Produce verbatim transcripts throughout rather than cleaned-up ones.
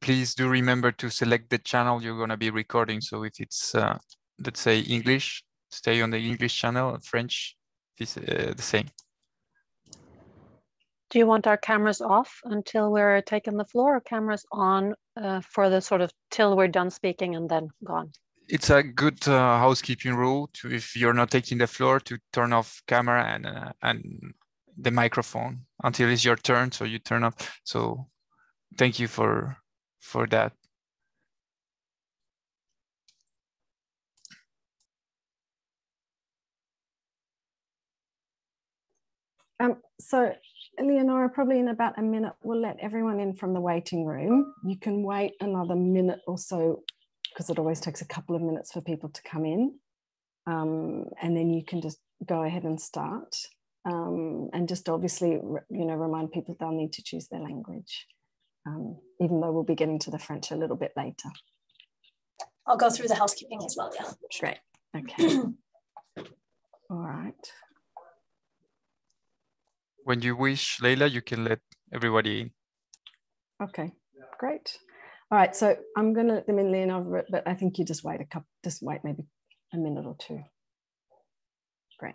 please do remember to select the channel you're going to be recording. So if it's, uh, let's say, English, stay on the English channel, French, is uh, the same. Do you want our cameras off until we're taking the floor, or cameras on uh, for the sort of till we're done speaking and then gone? It's a good uh, housekeeping rule to, if you're not taking the floor, to turn off camera and uh, and the microphone until it's your turn. So you turn off. So thank you for for that. Um, so Eleonora, probably in about a minute, we'll let everyone in from the waiting room. You can wait another minute or so, because it always takes a couple of minutes for people to come in. Um, and then you can just go ahead and start. Um, and just obviously, you know, remind people they'll need to choose their language, um, even though we'll be getting to the French a little bit later. I'll go through the housekeeping as well, yeah. Great, okay. All right. When you wish, Leila, you can let everybody in. Okay, great. All right, so I'm going to let them in, Leonora, but I think you just wait a couple, just wait maybe a minute or two. Great.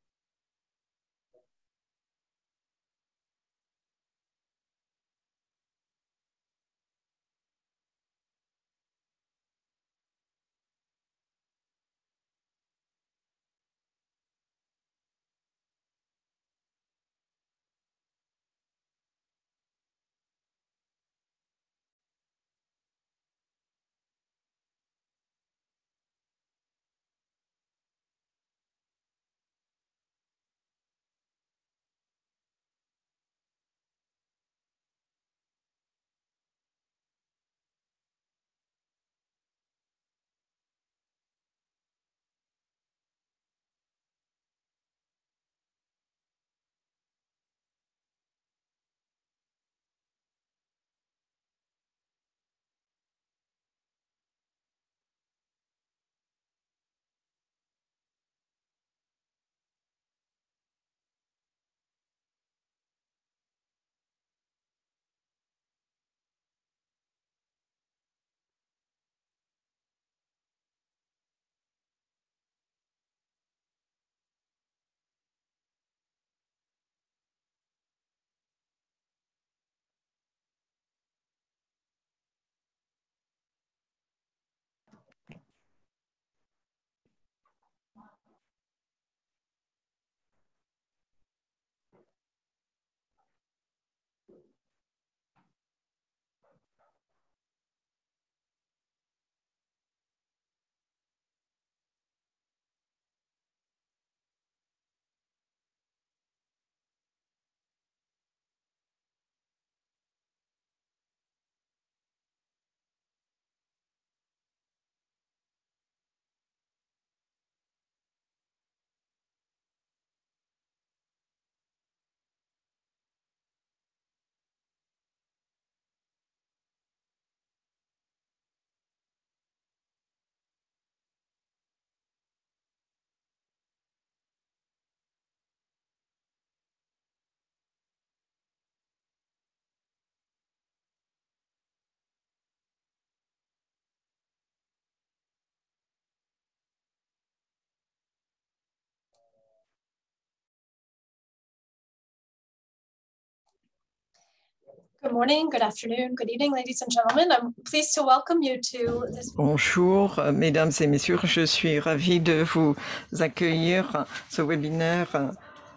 Good morning, good afternoon, good evening, ladies and gentlemen. I'm pleased to welcome you to this. Bonjour, mesdames et messieurs, je suis ravie de vous accueillir ce webinaire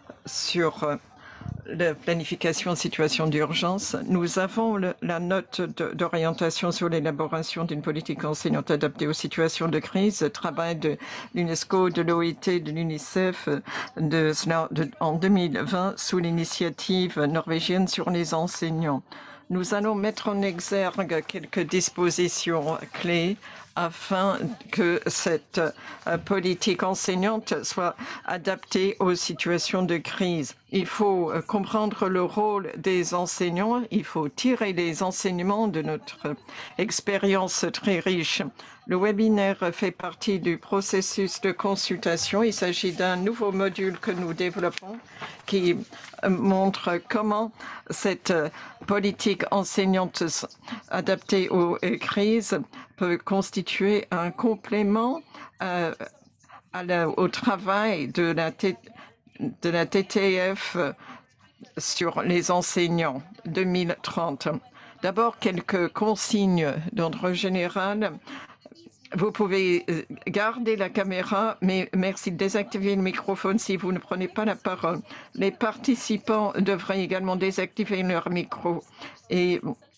sur la planification en situation d'urgence. Nous avons le, la note d'orientation sur l'élaboration d'une politique enseignante adaptée aux situations de crise, travail de l'UNESCO, de l'O I T, de l'UNICEF de, de, en deux mille vingt sous l'initiative norvégienne sur les enseignants. Nous allons mettre en exergue quelques dispositions clés afin que cette politique enseignante soit adaptée aux situations de crise. Il faut comprendre le rôle des enseignants, il faut tirer les enseignements de notre expérience très riche. Le webinaire fait partie du processus de consultation. Il s'agit d'un nouveau module que nous développons qui montre comment cette politique enseignante adaptée aux crises peut constituer un complément euh, à la, au travail de la, de la T T F sur les enseignants deux mille trente. D'abord, quelques consignes d'ordre général. Vous pouvez garder la caméra, mais merci de désactiver le microphone si vous ne prenez pas la parole. Les participants devraient également désactiver leur micro. Et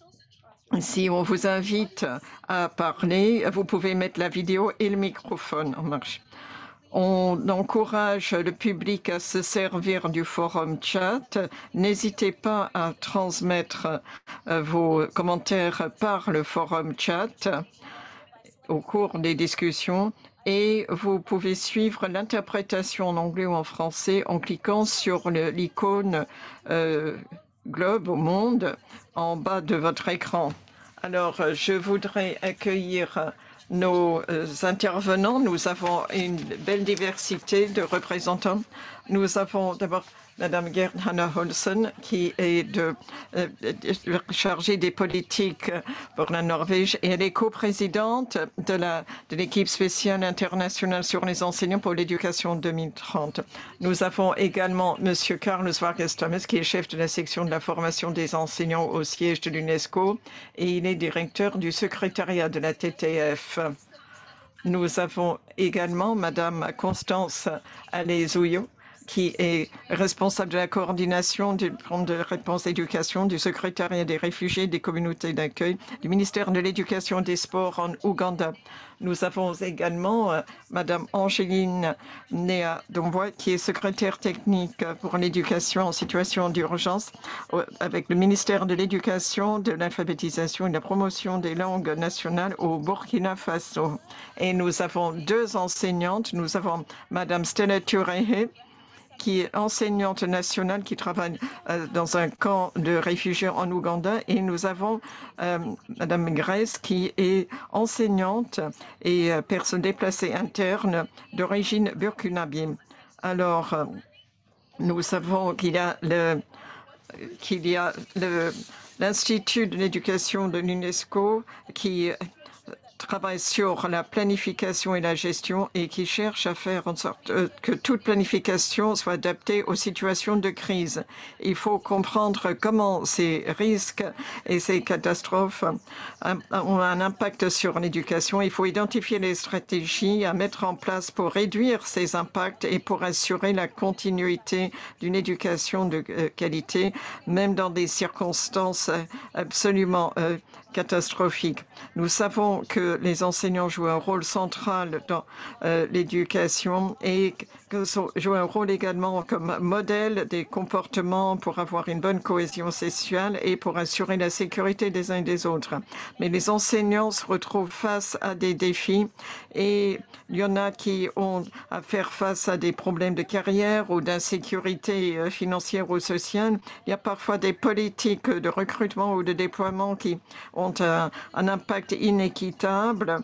si on vous invite à parler, vous pouvez mettre la vidéo et le microphone en marche. On encourage le public à se servir du forum chat. N'hésitez pas à transmettre vos commentaires par le forum chat au cours des discussions et vous pouvez suivre l'interprétation en anglais ou en français en cliquant sur l'icône euh, globe au monde en bas de votre écran. Alors, je voudrais accueillir nos euh, intervenants. Nous avons une belle diversité de représentants. Nous avons d'abord Madame Gerd Hanna Olsen, qui est de, euh, chargée des politiques pour la Norvège, et elle est coprésidente de la de l'équipe spéciale internationale sur les enseignants pour l'éducation deux mille trente. Nous avons également Monsieur Carlos Vargas Thomas, qui est chef de la section de la formation des enseignants au siège de l'UNESCO, et il est directeur du secrétariat de la T T F. Nous avons également Madame Constance Alezouyo, qui est responsable de la coordination du plan de réponse d'éducation du secrétariat des réfugiés des communautés d'accueil du ministère de l'Éducation et des Sports en Ouganda. Nous avons également euh, Madame Angéline Néa Dombois, qui est secrétaire technique pour l'éducation en situation d'urgence euh, avec le ministère de l'Éducation, de l'alphabétisation et de la promotion des langues nationales au Burkina Faso. Et nous avons deux enseignantes. Nous avons Madame Stella Turehe, qui est enseignante nationale, qui travaille euh, dans un camp de réfugiés en Ouganda. Et nous avons euh, Madame Grèce, qui est enseignante et euh, personne déplacée interne d'origine burkinabé. Alors, euh, nous savons qu'il y a le qu'il y a le l'Institut de l'éducation de l'UNESCO qui travaille sur la planification et la gestion et qui cherche à faire en sorte que toute planification soit adaptée aux situations de crise. Il faut comprendre comment ces risques et ces catastrophes ont un impact sur l'éducation. Il faut identifier les stratégies à mettre en place pour réduire ces impacts et pour assurer la continuité d'une éducation de qualité, même dans des circonstances absolument euh, catastrophiques. Nous savons que les enseignants jouent un rôle central dans euh, l'éducation et que jouent un rôle également comme modèle des comportements pour avoir une bonne cohésion sociale et pour assurer la sécurité des uns et des autres. Mais les enseignants se retrouvent face à des défis et il y en a qui ont à faire face à des problèmes de carrière ou d'insécurité financière ou sociale. Il y a parfois des politiques de recrutement ou de déploiement qui ont un, un impact inéquitable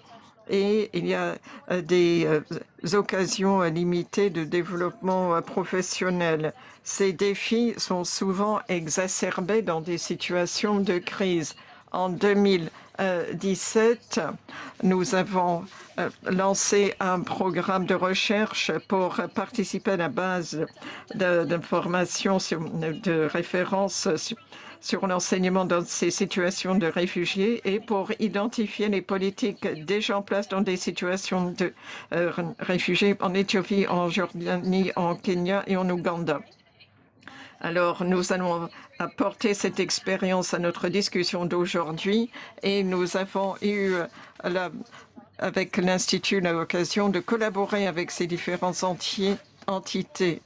et il y a des occasions limitées de développement professionnel. Ces défis sont souvent exacerbés dans des situations de crise. En deux mille dix-sept, nous avons lancé un programme de recherche pour participer à la base d'informations de référence sur sur l'enseignement dans ces situations de réfugiés et pour identifier les politiques déjà en place dans des situations de euh, réfugiés en Éthiopie, en Jordanie, en Kenya et en Ouganda. Alors, nous allons apporter cette expérience à notre discussion d'aujourd'hui et nous avons eu la, avec l'Institut l'occasion de collaborer avec ces différents entiers, entités.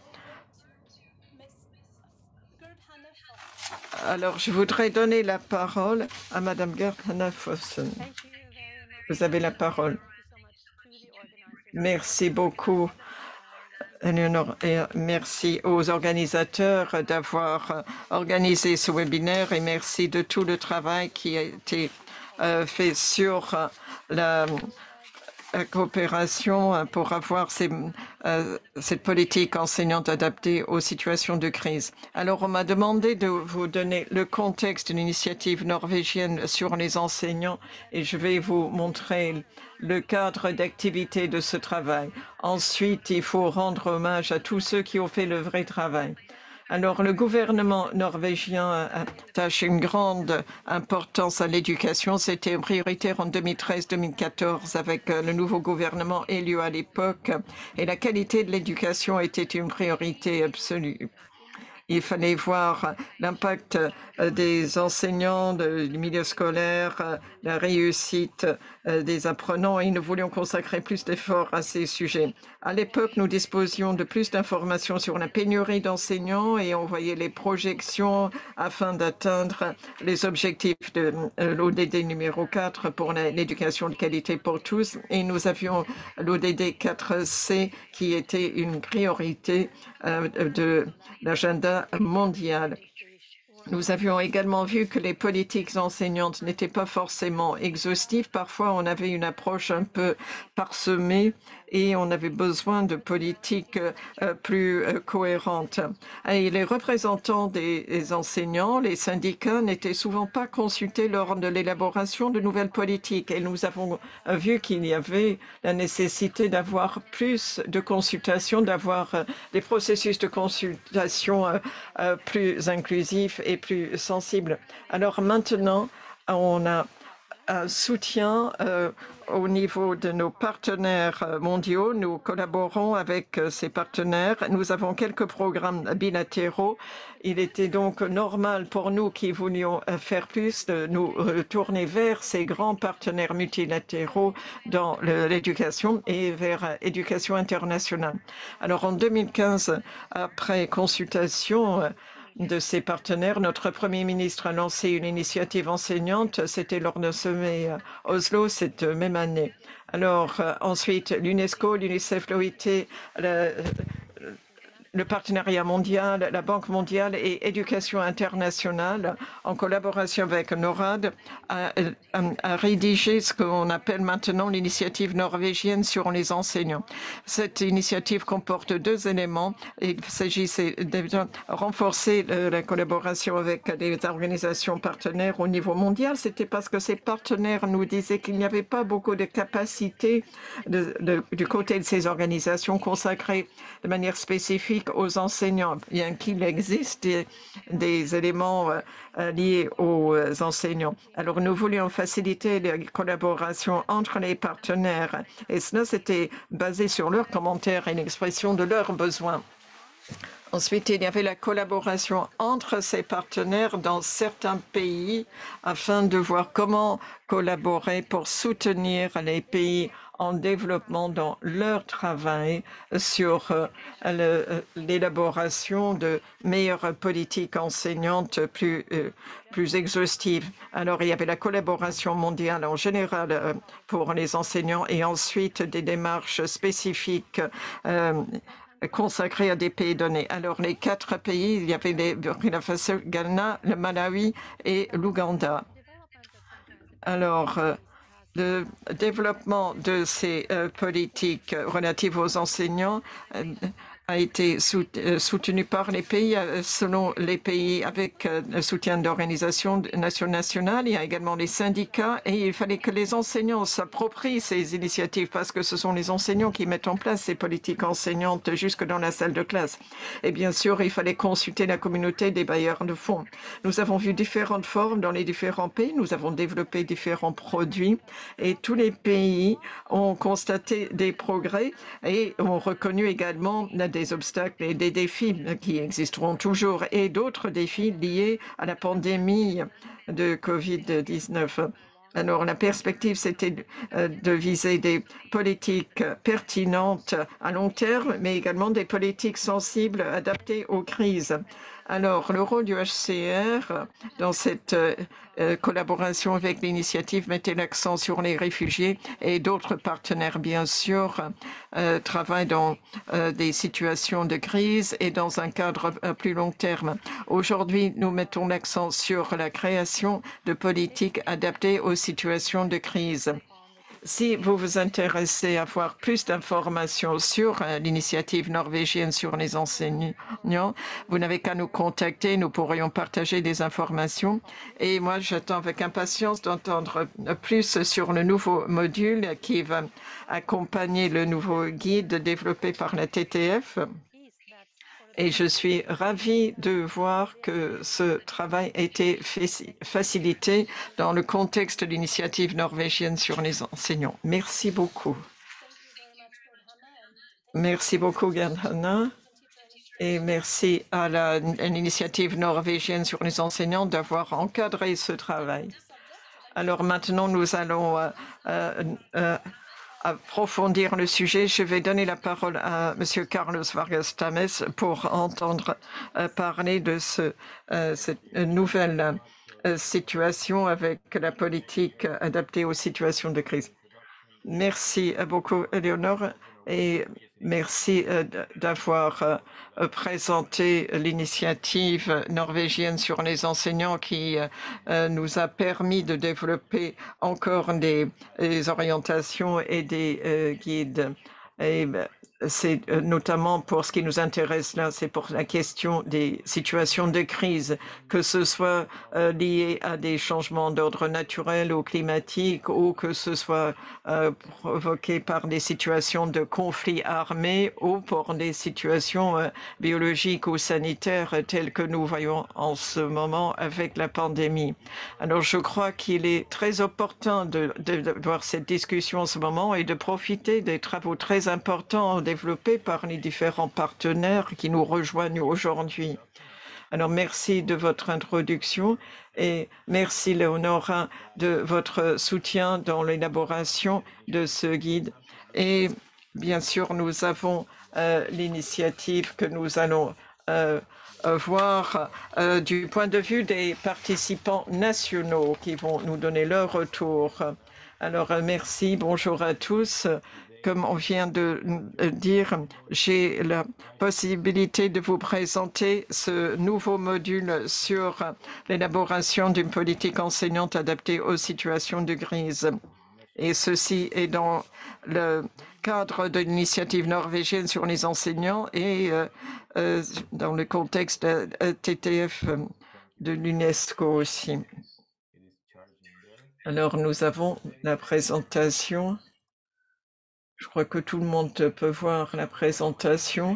Alors, je voudrais donner la parole à Madame Gerd Hanna Olsen. Vous avez la parole. Merci beaucoup. Eleonore, et merci aux organisateurs d'avoir organisé ce webinaire et merci de tout le travail qui a été euh, fait sur la, la coopération pour avoir ces, euh, cette politique enseignante adaptée aux situations de crise. Alors, on m'a demandé de vous donner le contexte de l'initiative norvégienne sur les enseignants et je vais vous montrer le cadre d'activité de ce travail. Ensuite, il faut rendre hommage à tous ceux qui ont fait le vrai travail. Alors, le gouvernement norvégien attache une grande importance à l'éducation. C'était prioritaire en deux mille treize deux mille quatorze avec le nouveau gouvernement élu à l'époque. Et la qualité de l'éducation était une priorité absolue. Il fallait voir l'impact des enseignants, du milieu scolaire, la réussite des apprenants et nous voulions consacrer plus d'efforts à ces sujets. À l'époque, nous disposions de plus d'informations sur la pénurie d'enseignants et on voyait les projections afin d'atteindre les objectifs de l'O D D numéro quatre pour l'éducation de qualité pour tous. Et nous avions l'O D D quatre C qui était une priorité de l'agenda mondial. Nous avions également vu que les politiques enseignantes n'étaient pas forcément exhaustives. Parfois, on avait une approche un peu parsemée et on avait besoin de politiques euh, plus euh, cohérentes. Et les représentants des, des enseignants, les syndicats, n'étaient souvent pas consultés lors de l'élaboration de nouvelles politiques. Et nous avons vu qu'il y avait la nécessité d'avoir plus de consultations, d'avoir euh, des processus de consultation euh, euh, plus inclusifs et plus sensibles. Alors maintenant, on a un soutien euh, au niveau de nos partenaires mondiaux. Nous collaborons avec ces partenaires. Nous avons quelques programmes bilatéraux. Il était donc normal pour nous qui voulions faire plus de nous tourner vers ces grands partenaires multilatéraux dans l'éducation et vers l'éducation internationale. Alors en deux mille quinze, après consultation de ses partenaires, notre Premier ministre a lancé une initiative enseignante. C'était lors d'un sommet à Oslo cette même année. Alors euh, ensuite, l'UNESCO, l'UNICEF, l'O I T, la, le partenariat mondial, la Banque mondiale et Éducation internationale, en collaboration avec NORAD, a, a, a rédigé ce qu'on appelle maintenant l'initiative norvégienne sur les enseignants. Cette initiative comporte deux éléments. Il s'agissait de renforcer le, la collaboration avec des organisations partenaires au niveau mondial. C'était parce que ces partenaires nous disaient qu'il n'y avait pas beaucoup de capacités de, de, du côté de ces organisations consacrées de manière spécifique aux enseignants, bien qu'il existe des, des éléments euh, liés aux enseignants. Alors, nous voulions faciliter les collaborations entre les partenaires et cela, c'était basé sur leurs commentaires et l'expression de leurs besoins. Ensuite, il y avait la collaboration entre ces partenaires dans certains pays afin de voir comment collaborer pour soutenir les pays en développement dans leur travail sur euh, l'élaboration de meilleures politiques enseignantes plus, euh, plus exhaustives. Alors, il y avait la collaboration mondiale en général euh, pour les enseignants et ensuite des démarches spécifiques euh, consacrés à des pays donnés. Alors, les quatre pays, il y avait les Burkina Faso, Ghana, le Malawi et l'Ouganda. Alors, euh, le développement de ces euh, politiques relatives aux enseignants euh, a été soutenu par les pays, selon les pays, avec le soutien d'organisations nationales. Il y a également les syndicats et il fallait que les enseignants s'approprient ces initiatives parce que ce sont les enseignants qui mettent en place ces politiques enseignantes jusque dans la salle de classe. Et bien sûr, il fallait consulter la communauté des bailleurs de fonds. Nous avons vu différentes formes dans les différents pays. Nous avons développé différents produits et tous les pays ont constaté des progrès et ont reconnu également la des obstacles et des défis qui existeront toujours et d'autres défis liés à la pandémie de covid dix-neuf. Alors, la perspective, c'était de viser des politiques pertinentes à long terme, mais également des politiques sensibles adaptées aux crises. Alors, le rôle du H C R dans cette euh, euh, collaboration avec l'initiative mettait l'accent sur les réfugiés et d'autres partenaires, bien sûr, euh, travaillent dans euh, des situations de crise et dans un cadre à plus long terme. Aujourd'hui, nous mettons l'accent sur la création de politiques adaptées aux situations de crise. Si vous vous intéressez à avoir plus d'informations sur euh, l'initiative norvégienne sur les enseignants, vous n'avez qu'à nous contacter, nous pourrions partager des informations. Et moi, j'attends avec impatience d'entendre plus sur le nouveau module qui va accompagner le nouveau guide développé par la T T F. Et je suis ravie de voir que ce travail a été facilité dans le contexte de l'initiative norvégienne sur les enseignants. Merci beaucoup. Merci beaucoup, Gerd Hanna. Et merci à l'initiative norvégienne sur les enseignants d'avoir encadré ce travail. Alors maintenant, nous allons euh, euh, euh, approfondir le sujet. Je vais donner la parole à Monsieur Carlos Vargas Tames pour entendre euh, parler de ce, euh, cette nouvelle euh, situation avec la politique adaptée aux situations de crise. Merci beaucoup, Éléonore, et merci euh, d'avoir euh, présenté l'initiative norvégienne sur les enseignants qui euh, nous a permis de développer encore des, des orientations et des euh, guides. Et c'est euh, notamment pour ce qui nous intéresse là, c'est pour la question des situations de crise, que ce soit euh, lié à des changements d'ordre naturel ou climatique, ou que ce soit euh, provoqué par des situations de conflits armés ou pour des situations euh, biologiques ou sanitaires telles que nous voyons en ce moment avec la pandémie. Alors je crois qu'il est très opportun de, de, de voir cette discussion en ce moment et de profiter des travaux très importants développés par les différents partenaires qui nous rejoignent aujourd'hui. Alors, merci de votre introduction et merci, Léonora, de votre soutien dans l'élaboration de ce guide. Et bien sûr, nous avons euh, l'initiative que nous allons euh, voir euh, du point de vue des participants nationaux qui vont nous donner leur retour. Alors, euh, merci, bonjour à tous. Comme on vient de dire, j'ai la possibilité de vous présenter ce nouveau module sur l'élaboration d'une politique enseignante adaptée aux situations de crise. Et ceci est dans le cadre de l'initiative norvégienne sur les enseignants et euh, euh, dans le contexte de T T F de l'UNESCO aussi. Alors, nous avons la présentation. Je crois que tout le monde peut voir la présentation.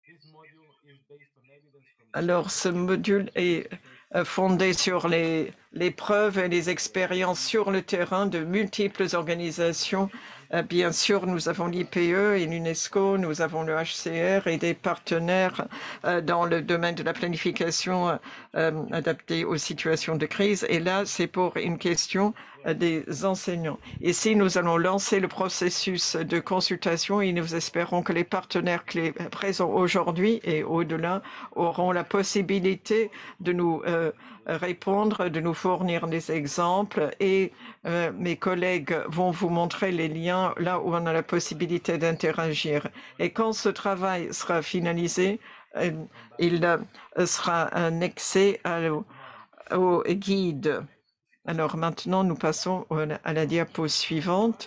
Alors, ce module est fondé sur les, les preuves et les expériences sur le terrain de multiples organisations. Bien sûr, nous avons l'I P E et l'UNESCO, nous avons le H C R et des partenaires dans le domaine de la planification adaptée aux situations de crise. Et là, c'est pour une question des enseignants. Ici, nous allons lancer le processus de consultation et nous espérons que les partenaires clés présents aujourd'hui et au-delà auront la possibilité de nous euh, répondre, de nous fournir des exemples et euh, mes collègues vont vous montrer les liens là où on a la possibilité d'interagir. Et quand ce travail sera finalisé, euh, il euh, sera annexé à, au guide. Alors maintenant, nous passons à la diapo suivante.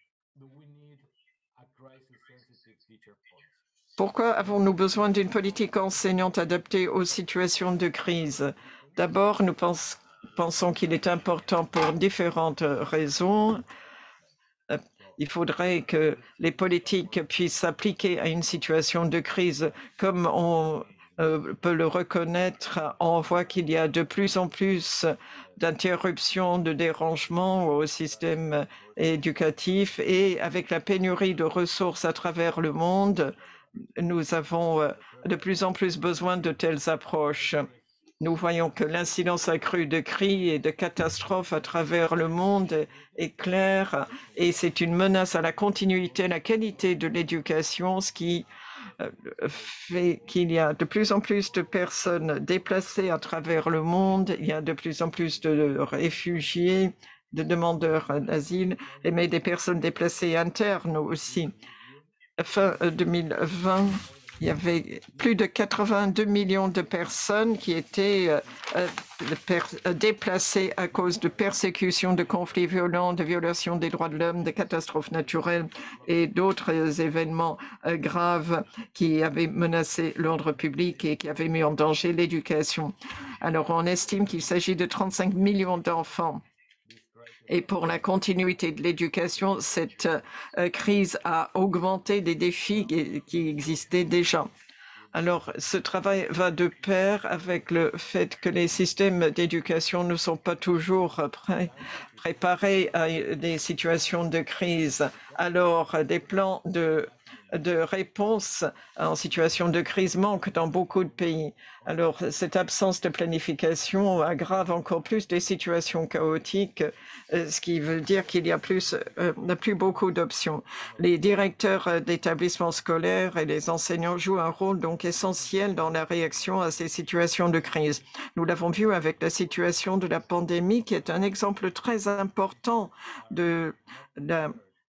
Pourquoi avons-nous besoin d'une politique enseignante adaptée aux situations de crise? D'abord, nous pense, pensons qu'il est important pour différentes raisons. Il faudrait que les politiques puissent s'appliquer à une situation de crise comme on euh, peut le reconnaître. On voit qu'il y a de plus en plus d'interruptions, de dérangements au système éducatif et avec la pénurie de ressources à travers le monde, nous avons de plus en plus besoin de telles approches. Nous voyons que l'incidence accrue de cris et de catastrophes à travers le monde est claire et c'est une menace à la continuité, à la qualité de l'éducation, ce qui fait qu'il y a de plus en plus de personnes déplacées à travers le monde, il y a de plus en plus de réfugiés, de demandeurs d'asile, mais des personnes déplacées internes aussi. Fin deux mille vingt, il y avait plus de quatre-vingt-deux millions de personnes qui étaient euh, déplacées à cause de persécutions, de conflits violents, de violations des droits de l'homme, de catastrophes naturelles et d'autres événements euh, graves qui avaient menacé l'ordre public et qui avaient mis en danger l'éducation. Alors, on estime qu'il s'agit de trente-cinq millions d'enfants. Et pour la continuité de l'éducation, cette euh, crise a augmenté des défis qui, qui existaient déjà. Alors, ce travail va de pair avec le fait que les systèmes d'éducation ne sont pas toujours prêts, préparés à des situations de crise. Alors, des plans de de réponse en situation de crise manque dans beaucoup de pays. Alors, cette absence de planification aggrave encore plus des situations chaotiques, ce qui veut dire qu'il y a plus, euh, plus beaucoup d'options. Les directeurs d'établissements scolaires et les enseignants jouent un rôle donc essentiel dans la réaction à ces situations de crise. Nous l'avons vu avec la situation de la pandémie, qui est un exemple très important de la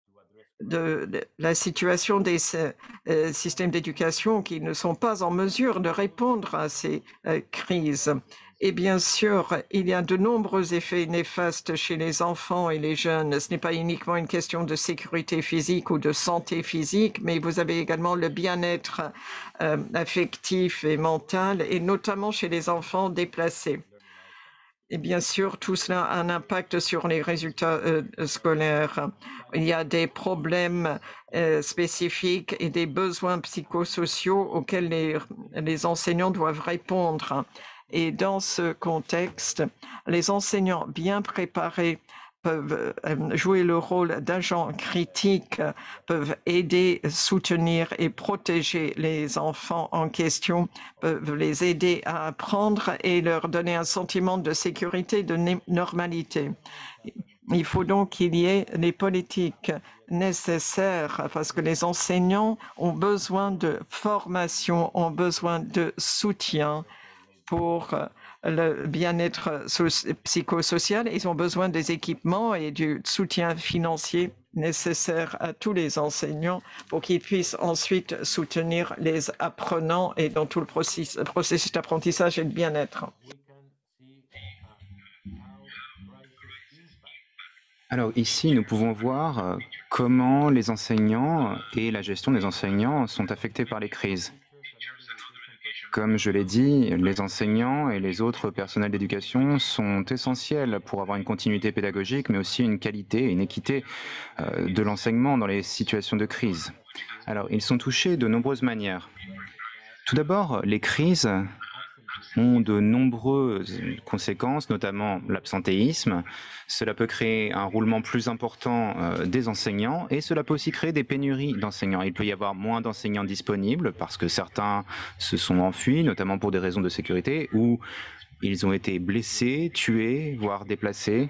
de la situation des euh, systèmes d'éducation qui ne sont pas en mesure de répondre à ces euh, crises. Et bien sûr, il y a de nombreux effets néfastes chez les enfants et les jeunes. Ce n'est pas uniquement une question de sécurité physique ou de santé physique, mais vous avez également le bien-être euh, affectif et mental, et notamment chez les enfants déplacés. Et bien sûr, tout cela a un impact sur les résultats euh, scolaires. Il y a des problèmes euh, spécifiques et des besoins psychosociaux auxquels les, les enseignants doivent répondre. Et dans ce contexte, les enseignants bien préparés peuvent jouer le rôle d'agents critiques, peuvent aider, soutenir et protéger les enfants en question, peuvent les aider à apprendre et leur donner un sentiment de sécurité, de normalité. Il faut donc qu'il y ait les politiques nécessaires parce que les enseignants ont besoin de formation, ont besoin de soutien pour le bien-être psychosocial. Ils ont besoin des équipements et du soutien financier nécessaire à tous les enseignants pour qu'ils puissent ensuite soutenir les apprenants et dans tout le processus, processus d'apprentissage et de bien-être. Alors ici, nous pouvons voir comment les enseignants et la gestion des enseignants sont affectés par les crises. Comme je l'ai dit, les enseignants et les autres personnels d'éducation sont essentiels pour avoir une continuité pédagogique, mais aussi une qualité et une équité de l'enseignement dans les situations de crise. Alors, ils sont touchés de nombreuses manières. Tout d'abord, les crises ont de nombreuses conséquences, notamment l'absentéisme. Cela peut créer un roulement plus important euh, des enseignants et cela peut aussi créer des pénuries d'enseignants. Il peut y avoir moins d'enseignants disponibles parce que certains se sont enfuis, notamment pour des raisons de sécurité, ou ils ont été blessés, tués, voire déplacés.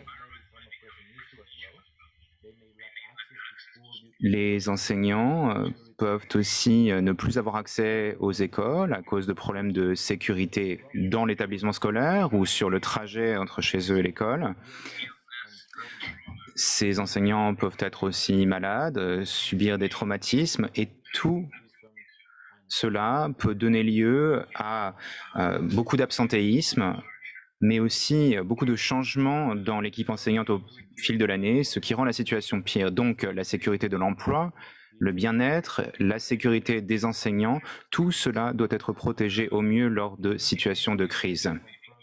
Les enseignants euh, peuvent aussi ne plus avoir accès aux écoles à cause de problèmes de sécurité dans l'établissement scolaire ou sur le trajet entre chez eux et l'école. Ces enseignants peuvent être aussi malades, subir des traumatismes et tout cela peut donner lieu à euh, beaucoup d'absentéisme, mais aussi beaucoup de changements dans l'équipe enseignante au fil de l'année, ce qui rend la situation pire. Donc la sécurité de l'emploi, le bien-être, la sécurité des enseignants, tout cela doit être protégé au mieux lors de situations de crise.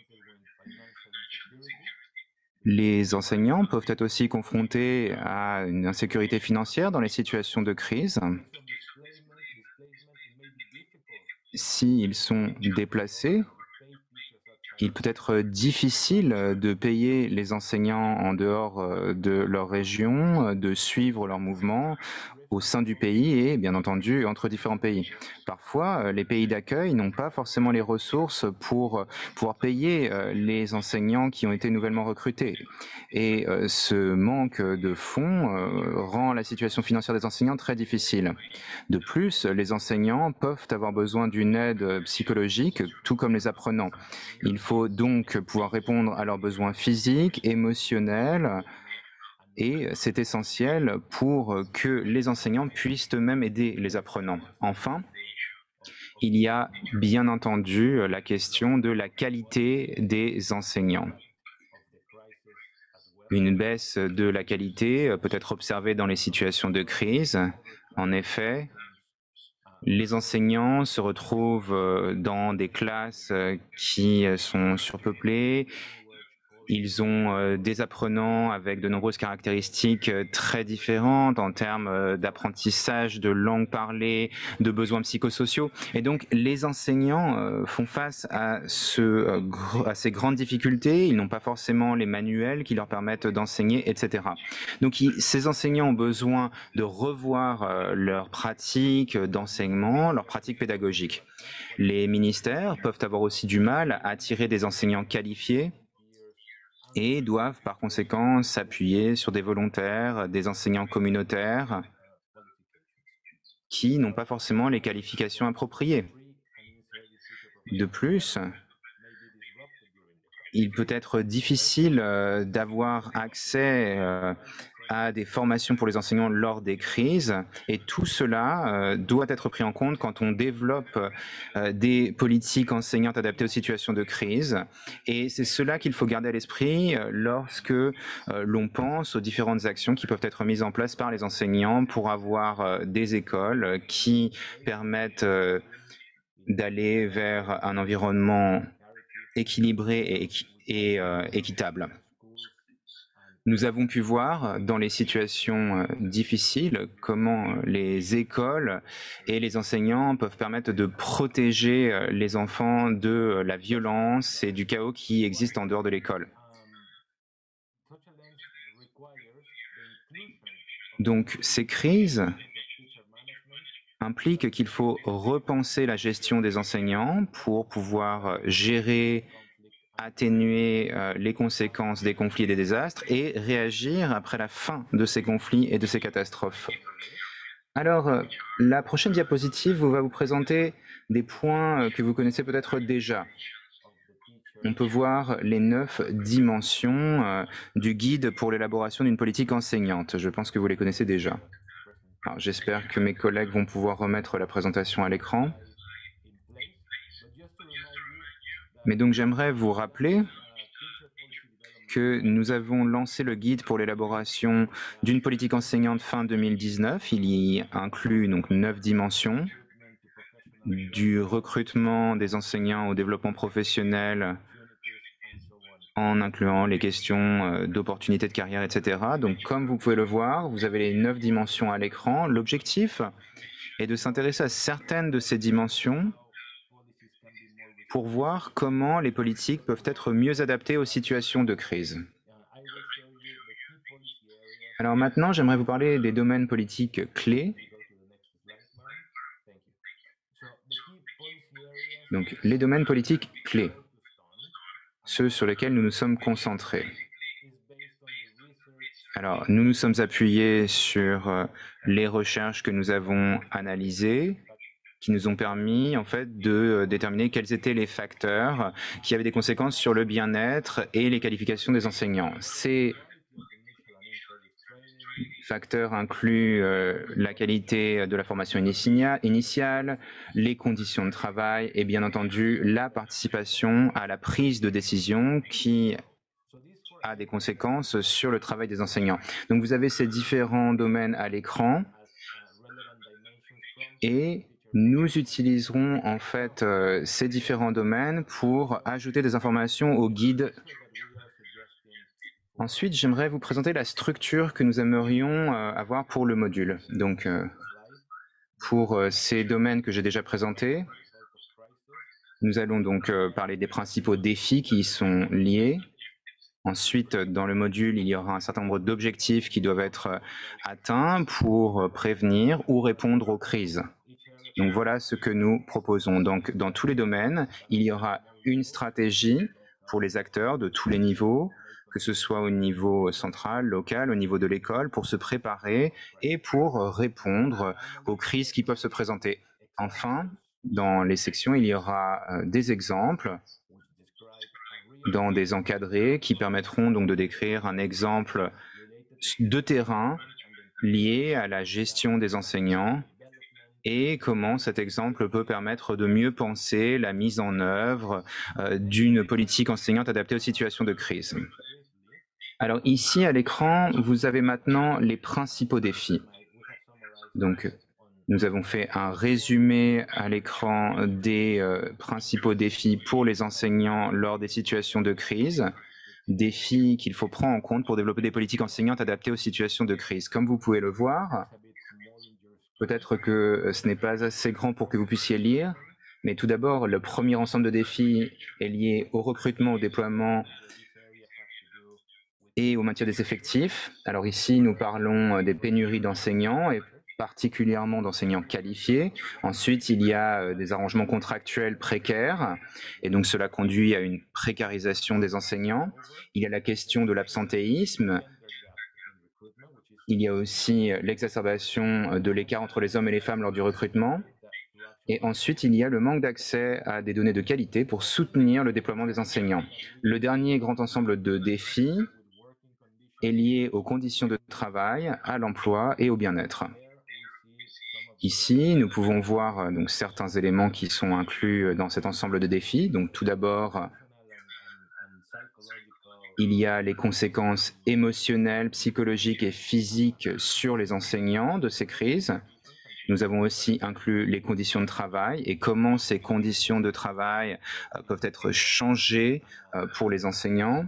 Les enseignants peuvent être aussi confrontés à une insécurité financière dans les situations de crise. S'ils sont déplacés, il peut être difficile de payer les enseignants en dehors de leur région, de suivre leurs mouvements au sein du pays et bien entendu entre différents pays. Parfois, les pays d'accueil n'ont pas forcément les ressources pour pouvoir payer les enseignants qui ont été nouvellement recrutés. Et ce manque de fonds rend la situation financière des enseignants très difficile. De plus, les enseignants peuvent avoir besoin d'une aide psychologique, tout comme les apprenants. Il faut donc pouvoir répondre à leurs besoins physiques, émotionnels, et c'est essentiel pour que les enseignants puissent eux-mêmes aider les apprenants. Enfin, il y a bien entendu la question de la qualité des enseignants. Une baisse de la qualité peut être observée dans les situations de crise. En effet, les enseignants se retrouvent dans des classes qui sont surpeuplées. Ils ont des apprenants avec de nombreuses caractéristiques très différentes en termes d'apprentissage, de langue parlée, de besoins psychosociaux. Et donc, les enseignants font face à, ce, à ces grandes difficultés. Ils n'ont pas forcément les manuels qui leur permettent d'enseigner, et cetera. Donc, ils, ces enseignants ont besoin de revoir leurs pratiques d'enseignement, leurs pratiques pédagogiques. Les ministères peuvent avoir aussi du mal à attirer des enseignants qualifiés et doivent par conséquent s'appuyer sur des volontaires, des enseignants communautaires qui n'ont pas forcément les qualifications appropriées. De plus, il peut être difficile d'avoir accès à des formations pour les enseignants lors des crises, et tout cela doit être pris en compte quand on développe des politiques enseignantes adaptées aux situations de crise, et c'est cela qu'il faut garder à l'esprit lorsque l'on pense aux différentes actions qui peuvent être mises en place par les enseignants pour avoir des écoles qui permettent d'aller vers un environnement équilibré et, équi et euh, équitable. Nous avons pu voir dans les situations difficiles comment les écoles et les enseignants peuvent permettre de protéger les enfants de la violence et du chaos qui existent en dehors de l'école. Donc ces crises impliquent qu'il faut repenser la gestion des enseignants pour pouvoir gérer, atténuer euh, les conséquences des conflits et des désastres et réagir après la fin de ces conflits et de ces catastrophes. Alors, euh, la prochaine diapositive va vous présenter des points que vous connaissez peut-être déjà. On peut voir les neuf dimensions euh, du guide pour l'élaboration d'une politique enseignante. Je pense que vous les connaissez déjà. J'espère que mes collègues vont pouvoir remettre la présentation à l'écran. Mais donc j'aimerais vous rappeler que nous avons lancé le guide pour l'élaboration d'une politique enseignante fin deux mille dix-neuf. Il y inclut donc neuf dimensions, du recrutement des enseignants au développement professionnel, en incluant les questions d'opportunités de carrière, et cetera. Donc comme vous pouvez le voir, vous avez les neuf dimensions à l'écran. L'objectif est de s'intéresser à certaines de ces dimensions pour voir comment les politiques peuvent être mieux adaptées aux situations de crise. Alors maintenant, j'aimerais vous parler des domaines politiques clés. Donc, les domaines politiques clés, ceux sur lesquels nous nous sommes concentrés. Alors, nous nous sommes appuyés sur les recherches que nous avons analysées, qui nous ont permis en fait de déterminer quels étaient les facteurs qui avaient des conséquences sur le bien-être et les qualifications des enseignants. Ces facteurs incluent euh, la qualité de la formation initiale, les conditions de travail et bien entendu la participation à la prise de décision qui a des conséquences sur le travail des enseignants. Donc vous avez ces différents domaines à l'écran et nous utiliserons en fait euh, ces différents domaines pour ajouter des informations au guide. Ensuite, j'aimerais vous présenter la structure que nous aimerions euh, avoir pour le module. Donc, euh, pour euh, ces domaines que j'ai déjà présentés, nous allons donc euh, parler des principaux défis qui y sont liés. Ensuite, dans le module, il y aura un certain nombre d'objectifs qui doivent être atteints pour prévenir ou répondre aux crises. Donc voilà ce que nous proposons. Donc dans tous les domaines, il y aura une stratégie pour les acteurs de tous les niveaux, que ce soit au niveau central, local, au niveau de l'école, pour se préparer et pour répondre aux crises qui peuvent se présenter. Enfin, dans les sections, il y aura des exemples dans des encadrés qui permettront donc de décrire un exemple de terrain lié à la gestion des enseignants et comment cet exemple peut permettre de mieux penser la mise en œuvre euh, d'une politique enseignante adaptée aux situations de crise. Alors ici, à l'écran, vous avez maintenant les principaux défis. Donc, nous avons fait un résumé à l'écran des euh, principaux défis pour les enseignants lors des situations de crise, défis qu'il faut prendre en compte pour développer des politiques enseignantes adaptées aux situations de crise. Comme vous pouvez le voir, peut-être que ce n'est pas assez grand pour que vous puissiez lire, mais tout d'abord, le premier ensemble de défis est lié au recrutement, au déploiement et au maintien des effectifs. Alors ici, nous parlons des pénuries d'enseignants et particulièrement d'enseignants qualifiés. Ensuite, il y a des arrangements contractuels précaires, et donc cela conduit à une précarisation des enseignants. Il y a la question de l'absentéisme. Il y a aussi l'exacerbation de l'écart entre les hommes et les femmes lors du recrutement. Et ensuite, il y a le manque d'accès à des données de qualité pour soutenir le déploiement des enseignants. Le dernier grand ensemble de défis est lié aux conditions de travail, à l'emploi et au bien-être. Ici, nous pouvons voir donc certains éléments qui sont inclus dans cet ensemble de défis. Donc, tout d'abord, il y a les conséquences émotionnelles, psychologiques et physiques sur les enseignants de ces crises. Nous avons aussi inclus les conditions de travail et comment ces conditions de travail peuvent être changées pour les enseignants.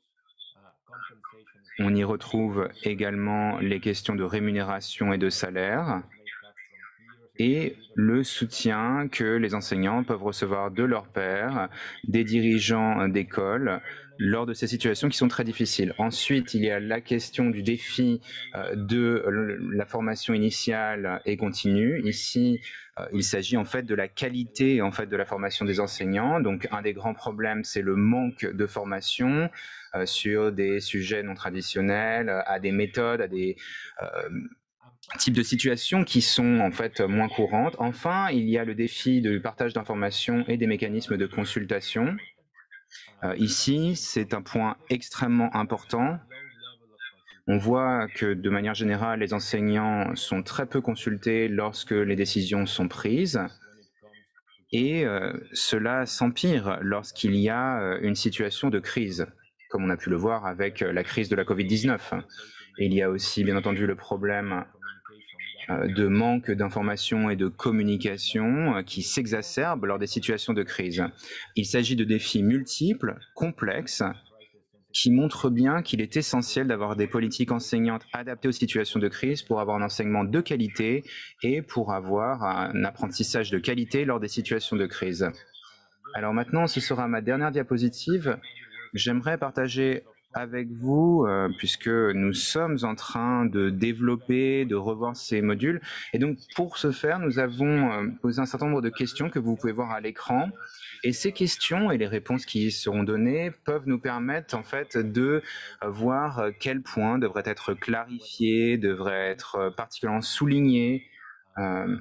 On y retrouve également les questions de rémunération et de salaire et le soutien que les enseignants peuvent recevoir de leurs pairs, des dirigeants d'école, lors de ces situations qui sont très difficiles. Ensuite, il y a la question du défi de la formation initiale et continue. Ici, il s'agit en fait de la qualité en fait de la formation des enseignants. Donc, un des grands problèmes, c'est le manque de formation euh, sur des sujets non traditionnels, à des méthodes, à des euh, types de situations qui sont en fait moins courantes. Enfin, il y a le défi du partage d'informations et des mécanismes de consultation. Euh, ici, c'est un point extrêmement important. On voit que de manière générale, les enseignants sont très peu consultés lorsque les décisions sont prises. Et euh, cela s'empire lorsqu'il y a euh, une situation de crise, comme on a pu le voir avec euh, la crise de la COVID dix-neuf. Et il y a aussi, bien entendu, le problème euh, de manque d'information et de communication euh, qui s'exacerbe lors des situations de crise. Il s'agit de défis multiples, complexes, qui montrent bien qu'il est essentiel d'avoir des politiques enseignantes adaptées aux situations de crise pour avoir un enseignement de qualité et pour avoir un apprentissage de qualité lors des situations de crise. Alors maintenant, ce sera ma dernière diapositive. J'aimerais partager avec vous, euh, puisque nous sommes en train de développer, de revoir ces modules. Et donc, pour ce faire, nous avons euh, posé un certain nombre de questions que vous pouvez voir à l'écran. Et ces questions et les réponses qui y seront données peuvent nous permettre en fait de voir quels points devraient être clarifiés, devraient être particulièrement soulignés. Euh,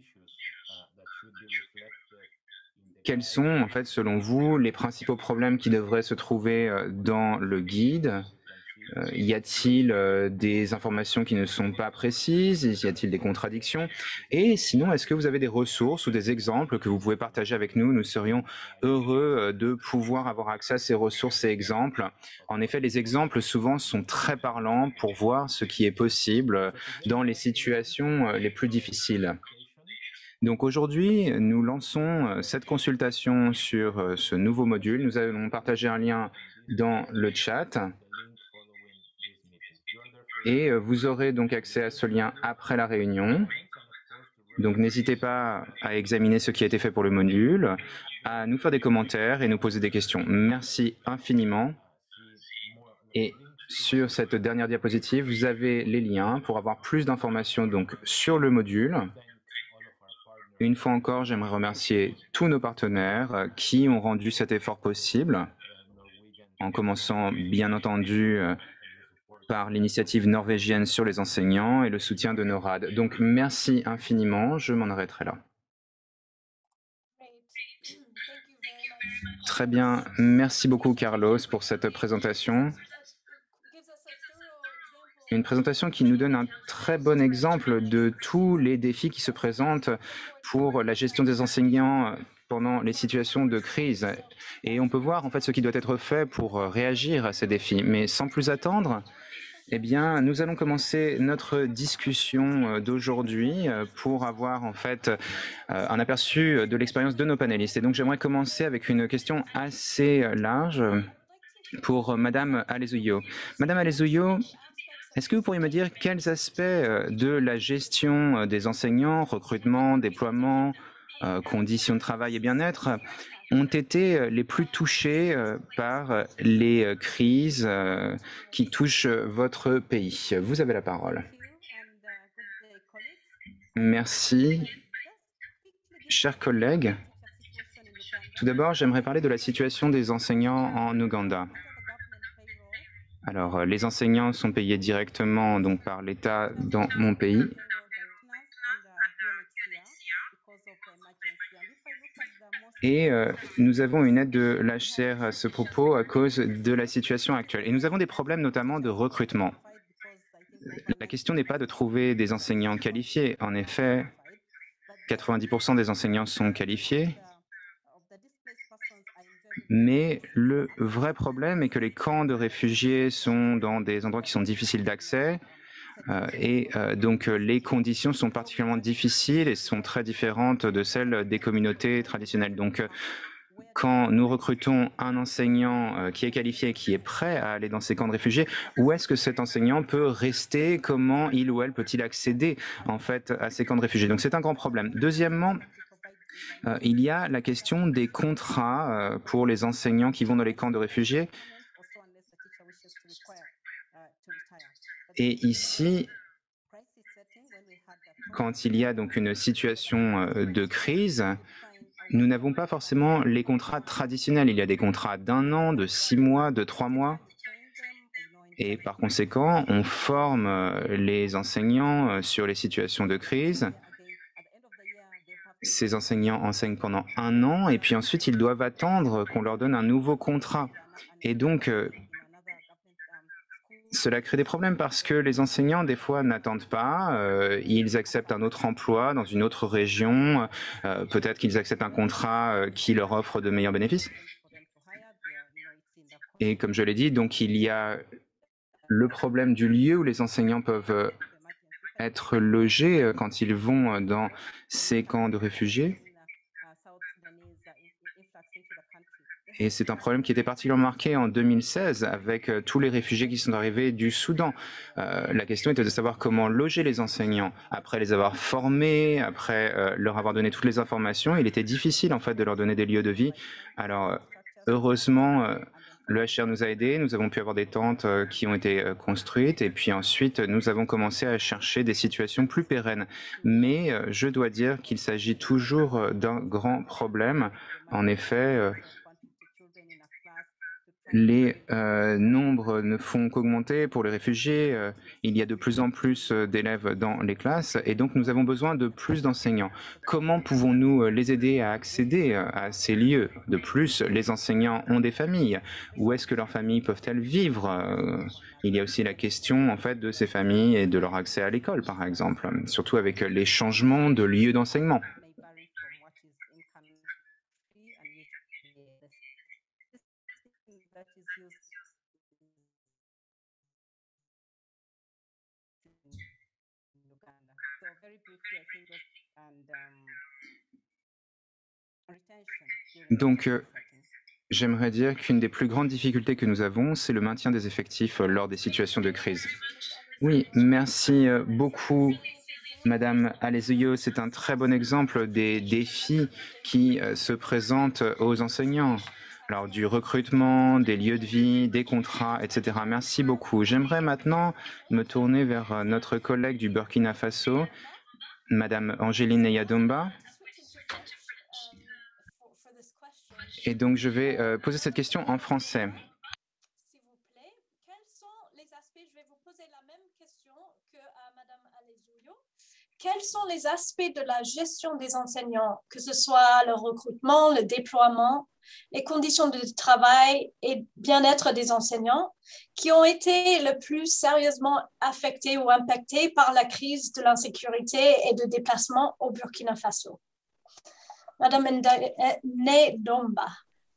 quels sont en fait selon vous les principaux problèmes qui devraient se trouver dans le guide? Euh, y a-t-il euh, des informations qui ne sont pas précises? Y a-t-il des contradictions? Et sinon, est-ce que vous avez des ressources ou des exemples que vous pouvez partager avec nous? Nous serions heureux euh, de pouvoir avoir accès à ces ressources et exemples. En effet, les exemples souvent sont très parlants pour voir ce qui est possible dans les situations euh, les plus difficiles. Donc aujourd'hui, nous lançons cette consultation sur euh, ce nouveau module. Nous allons partager un lien dans le chat. Et vous aurez donc accès à ce lien après la réunion. Donc n'hésitez pas à examiner ce qui a été fait pour le module, à nous faire des commentaires et nous poser des questions. Merci infiniment. Et sur cette dernière diapositive, vous avez les liens pour avoir plus d'informations donc sur le module. Une fois encore, j'aimerais remercier tous nos partenaires qui ont rendu cet effort possible, en commençant bien entendu par l'initiative norvégienne sur les enseignants et le soutien de NORAD. Donc merci infiniment, je m'en arrêterai là. Très bien, merci beaucoup Carlos pour cette présentation. Une présentation qui nous donne un très bon exemple de tous les défis qui se présentent pour la gestion des enseignants pendant les situations de crise. Et on peut voir en fait ce qui doit être fait pour réagir à ces défis. Mais sans plus attendre, eh bien, nous allons commencer notre discussion d'aujourd'hui pour avoir en fait un aperçu de l'expérience de nos panélistes. Et donc, j'aimerais commencer avec une question assez large pour Madame Alezuyo. Madame Alezuyo, est-ce que vous pourriez me dire quels aspects de la gestion des enseignants, recrutement, déploiement, euh, conditions de travail et bien-être ont été les plus touchés par les crises qui touchent votre pays? Vous avez la parole. Merci. Chers collègues, tout d'abord, j'aimerais parler de la situation des enseignants en Ouganda. Alors, les enseignants sont payés directement donc, par l'État dans mon pays. Et euh, nous avons une aide de l'H C R à ce propos à cause de la situation actuelle. Et nous avons des problèmes notamment de recrutement. La question n'est pas de trouver des enseignants qualifiés. En effet, quatre-vingt-dix pour cent des enseignants sont qualifiés. Mais le vrai problème est que les camps de réfugiés sont dans des endroits qui sont difficiles d'accès euh, et euh, donc les conditions sont particulièrement difficiles et sont très différentes de celles des communautés traditionnelles. Donc quand nous recrutons un enseignant euh, qui est qualifié, qui est prêt à aller dans ces camps de réfugiés, où est-ce que cet enseignant peut rester? Comment il ou elle peut-il accéder en fait à ces camps de réfugiés? Donc c'est un grand problème. Deuxièmement, Euh, il y a la question des contrats euh, pour les enseignants qui vont dans les camps de réfugiés. Et ici, quand il y a donc une situation euh, de crise, nous n'avons pas forcément les contrats traditionnels. Il y a des contrats d'un an, de six mois, de trois mois. Et par conséquent, on forme euh, les enseignants euh, sur les situations de crise. Ces enseignants enseignent pendant un an et puis ensuite ils doivent attendre qu'on leur donne un nouveau contrat. Et donc, euh, cela crée des problèmes parce que les enseignants, des fois, n'attendent pas. Euh, ils acceptent un autre emploi dans une autre région. Euh, peut-être qu'ils acceptent un contrat euh, qui leur offre de meilleurs bénéfices. Et comme je l'ai dit, donc il y a le problème du lieu où les enseignants peuvent euh, être logés quand ils vont dans ces camps de réfugiés. Et c'est un problème qui était particulièrement marqué en deux mille seize avec euh, tous les réfugiés qui sont arrivés du Soudan. Euh, la question était de savoir comment loger les enseignants. Après les avoir formés, après euh, leur avoir donné toutes les informations, il était difficile en fait de leur donner des lieux de vie. Alors heureusement, euh, le H C R nous a aidés, nous avons pu avoir des tentes euh, qui ont été euh, construites et puis ensuite nous avons commencé à chercher des situations plus pérennes. Mais euh, je dois dire qu'il s'agit toujours euh, d'un grand problème. En effet, euh, les euh, nombres ne font qu'augmenter pour les réfugiés. Euh, il y a de plus en plus d'élèves dans les classes et donc nous avons besoin de plus d'enseignants. Comment pouvons-nous les aider à accéder à ces lieux? De plus, les enseignants ont des familles. Où est-ce que leurs familles peuvent-elles vivre? euh, Il y a aussi la question en fait de ces familles et de leur accès à l'école, par exemple, surtout avec les changements de lieux d'enseignement. Donc, euh, j'aimerais dire qu'une des plus grandes difficultés que nous avons, c'est le maintien des effectifs lors des situations de crise. Oui, merci beaucoup, Madame Alezuyo. C'est un très bon exemple des défis qui se présentent aux enseignants. Alors, du recrutement, des lieux de vie, des contrats, et cetera. Merci beaucoup. J'aimerais maintenant me tourner vers notre collègue du Burkina Faso, Madame Angéline Yadomba. Et donc, je vais euh, poser cette question en français. S'il vous plaît, quels sont les aspects, je vais vous poser la même question que à Madame Alezuyo. Quels sont les aspects de la gestion des enseignants, que ce soit le recrutement, le déploiement, les conditions de travail et bien-être des enseignants, qui ont été le plus sérieusement affectés ou impactés par la crise de l'insécurité et de déplacement au Burkina Faso? Madame Ndomba.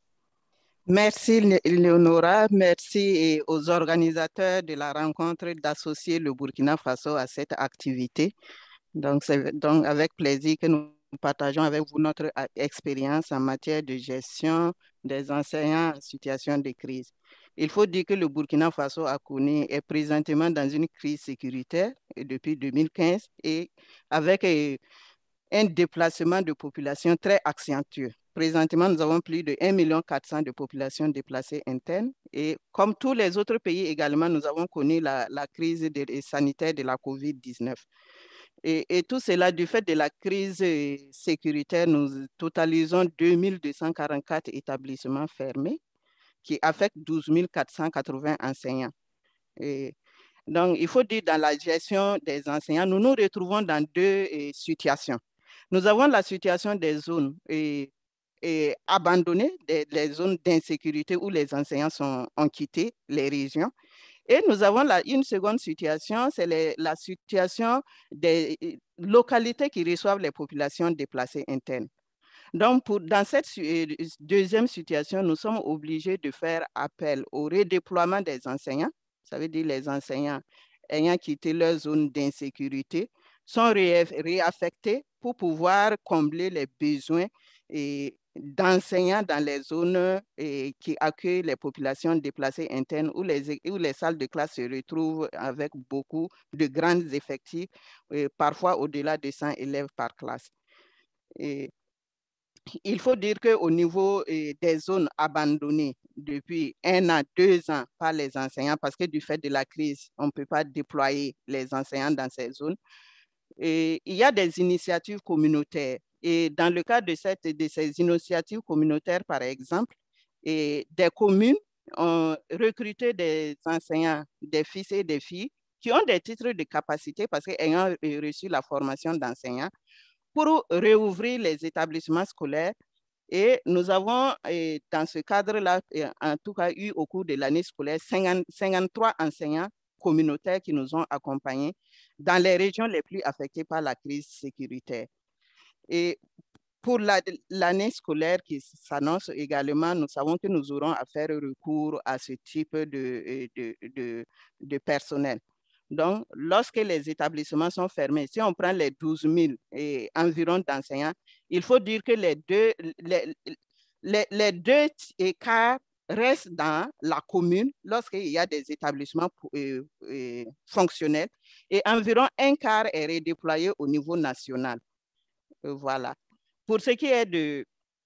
Merci Léonora, merci aux organisateurs de la rencontre d'associer le Burkina Faso à cette activité. Donc, c'est donc avec plaisir que nous partageons avec vous notre expérience en matière de gestion des enseignants en situation de crise. Il faut dire que le Burkina Faso a connu, est présentement dans une crise sécuritaire depuis deux mille quinze et avec un déplacement de population très accentué. Présentement, nous avons plus de un million quatre cents de population déplacée interne et comme tous les autres pays également, nous avons connu la, la crise de, de sanitaire de la COVID dix-neuf. Et, et tout cela, du fait de la crise sécuritaire, nous totalisons deux mille deux cent quarante-quatre établissements fermés qui affectent douze mille quatre cent quatre-vingts enseignants. Et donc, il faut dire dans la gestion des enseignants, nous nous retrouvons dans deux eh, situations. Nous avons la situation des zones eh, eh, abandonnées, des, les zones d'insécurité où les enseignants sont, ont quitté les régions. Et nous avons la, une seconde situation, c'est la situation des localités qui reçoivent les populations déplacées internes. Donc, pour, dans cette deuxième situation, nous sommes obligés de faire appel au redéploiement des enseignants, ça veut dire les enseignants ayant quitté leur zone d'insécurité sont ré, réaffectés pour pouvoir combler les besoins d'enseignants dans les zones et, qui accueillent les populations déplacées internes où les, où les salles de classe se retrouvent avec beaucoup de grands effectifs, et parfois au-delà de cent élèves par classe. Et il faut dire qu'au niveau eh, des zones abandonnées depuis un an, deux ans par les enseignants, parce que du fait de la crise, on ne peut pas déployer les enseignants dans ces zones, et il y a des initiatives communautaires. Et dans le cadre de, cette, de ces initiatives communautaires, par exemple, et des communes ont recruté des enseignants, des fils et des filles, qui ont des titres de capacité parce qu'ayant reçu la formation d'enseignants, pour réouvrir les établissements scolaires. Et nous avons, et dans ce cadre-là, en tout cas eu au cours de l'année scolaire, cinquante, cinquante-trois enseignants communautaires qui nous ont accompagnés dans les régions les plus affectées par la crise sécuritaire. Et pour l'année scolaire qui s'annonce également, nous savons que nous aurons à faire recours à ce type de, de, de, de personnel. Donc, lorsque les établissements sont fermés, si on prend les douze mille et environ d'enseignants, il faut dire que les deux, les, les, les deux écarts restent dans la commune lorsqu'il y a des établissements euh, euh, fonctionnels et environ un quart est redéployé au niveau national. Euh, voilà. Pour ce qui est de,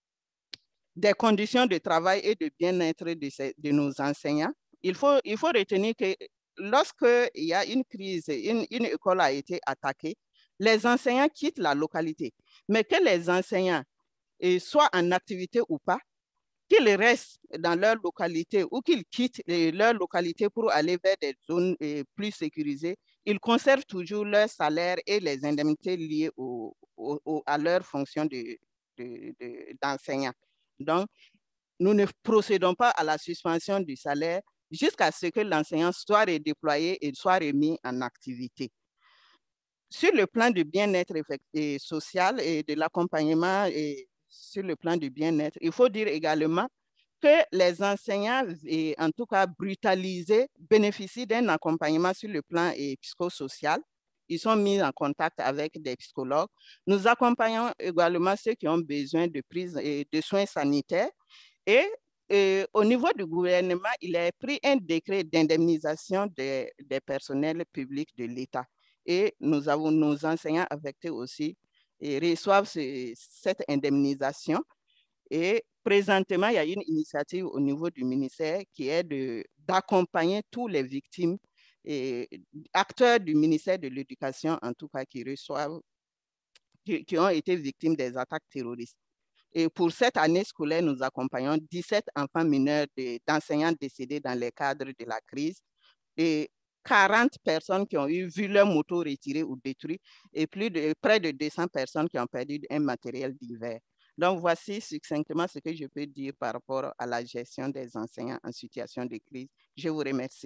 des conditions de travail et de bien-être de, de nos enseignants, il faut, il faut retenir que lorsqu'il y a une crise, une, une école a été attaquée, les enseignants quittent la localité. Mais que les enseignants eh, soient en activité ou pas, qu'ils restent dans leur localité ou qu'ils quittent eh, leur localité pour aller vers des zones eh, plus sécurisées, ils conservent toujours leur salaire et les indemnités liées au, au, au, à leur fonction de, de, de, d'enseignant. Donc, nous ne procédons pas à la suspension du salaire jusqu'à ce que l'enseignant soit redéployé et soit remis en activité. Sur le plan du bien-être social et de l'accompagnement et sur le plan du bien-être, il faut dire également que les enseignants, et en tout cas brutalisés, bénéficient d'un accompagnement sur le plan psychosocial. Ils sont mis en contact avec des psychologues. Nous accompagnons également ceux qui ont besoin de prise et de soins sanitaires. Et, et au niveau du gouvernement, il a pris un décret d'indemnisation des, des personnels publics de l'État. Et nous avons nos enseignants affectés aussi et reçoivent ce, cette indemnisation. Et présentement, il y a une initiative au niveau du ministère qui est de, d'accompagner tous les victimes et acteurs du ministère de l'Éducation, en tout cas, qui reçoivent, qui, qui ont été victimes des attaques terroristes. Et pour cette année scolaire, nous accompagnons dix-sept enfants mineurs de, d'enseignants décédés dans les cadres de la crise et quarante personnes qui ont eu vu leur moto retirée ou détruite et plus de, près de deux cents personnes qui ont perdu un matériel divers. Donc, voici succinctement ce que je peux dire par rapport à la gestion des enseignants en situation de crise. Je vous remercie.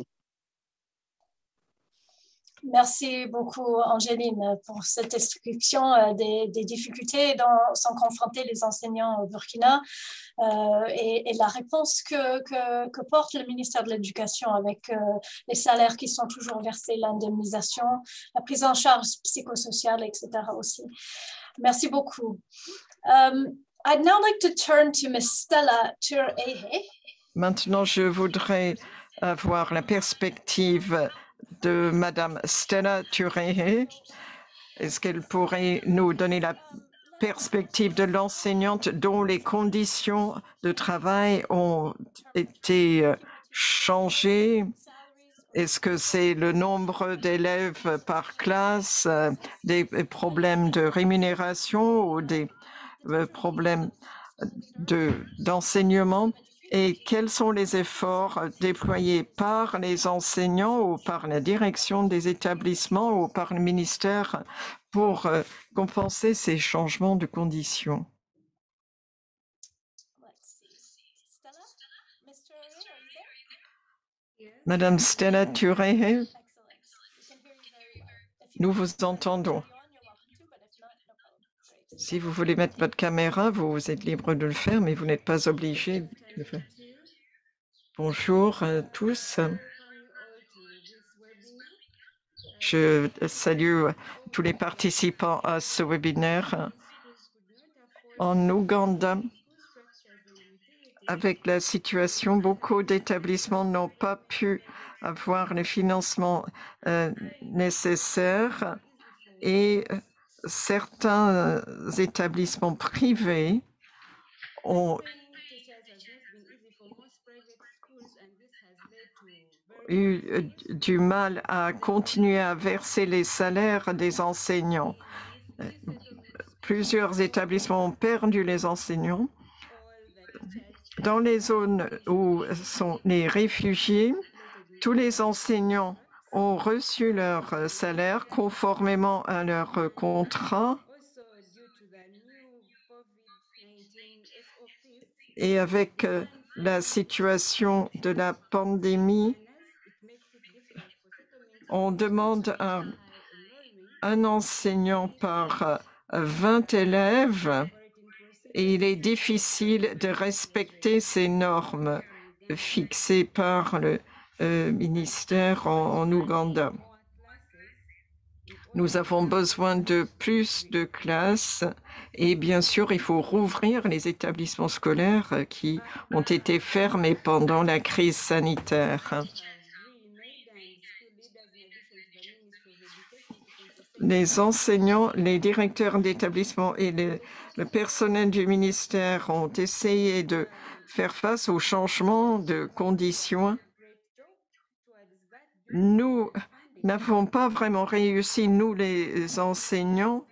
Merci beaucoup, Angéline, pour cette description euh, des, des difficultés dont sont confrontés les enseignants au Burkina euh, et, et la réponse que, que, que porte le ministère de l'Éducation avec euh, les salaires qui sont toujours versés, l'indemnisation, la prise en charge psychosociale, et cetera aussi. Merci beaucoup. Um, I'd now like to turn to Miss Stella Turehe. Maintenant, je voudrais avoir la perspective de Madame Stella Turehe. Est-ce qu'elle pourrait nous donner la perspective de l'enseignante dont les conditions de travail ont été changées? Est-ce que c'est le nombre d'élèves par classe, des problèmes de rémunération ou des problèmes de, d'enseignement? Et quels sont les efforts déployés par les enseignants ou par la direction des établissements ou par le ministère pour euh, compenser ces changements de conditions? Madame Stella Turehe, nous vous entendons. Si vous voulez mettre votre caméra, vous êtes libre de le faire, mais vous n'êtes pas obligé de le faire. Bonjour à tous. Je salue tous les participants à ce webinaire. En Ouganda, avec la situation, beaucoup d'établissements n'ont pas pu avoir le financement euh, nécessaire et certains établissements privés ont eu du mal à continuer à verser les salaires des enseignants. Plusieurs établissements ont perdu les enseignants. Dans les zones où sont les réfugiés, tous les enseignants ont reçu leur salaire conformément à leur contrat. Et avec la situation de la pandémie, on demande un, un enseignant par vingt élèves et il est difficile de respecter ces normes fixées par le euh, ministère en, en Ouganda. Nous avons besoin de plus de classes et bien sûr, il faut rouvrir les établissements scolaires qui ont été fermés pendant la crise sanitaire. Les enseignants, les directeurs d'établissement et le, le personnel du ministère ont essayé de faire face aux changements de conditions. Nous n'avons pas vraiment réussi, nous les enseignants,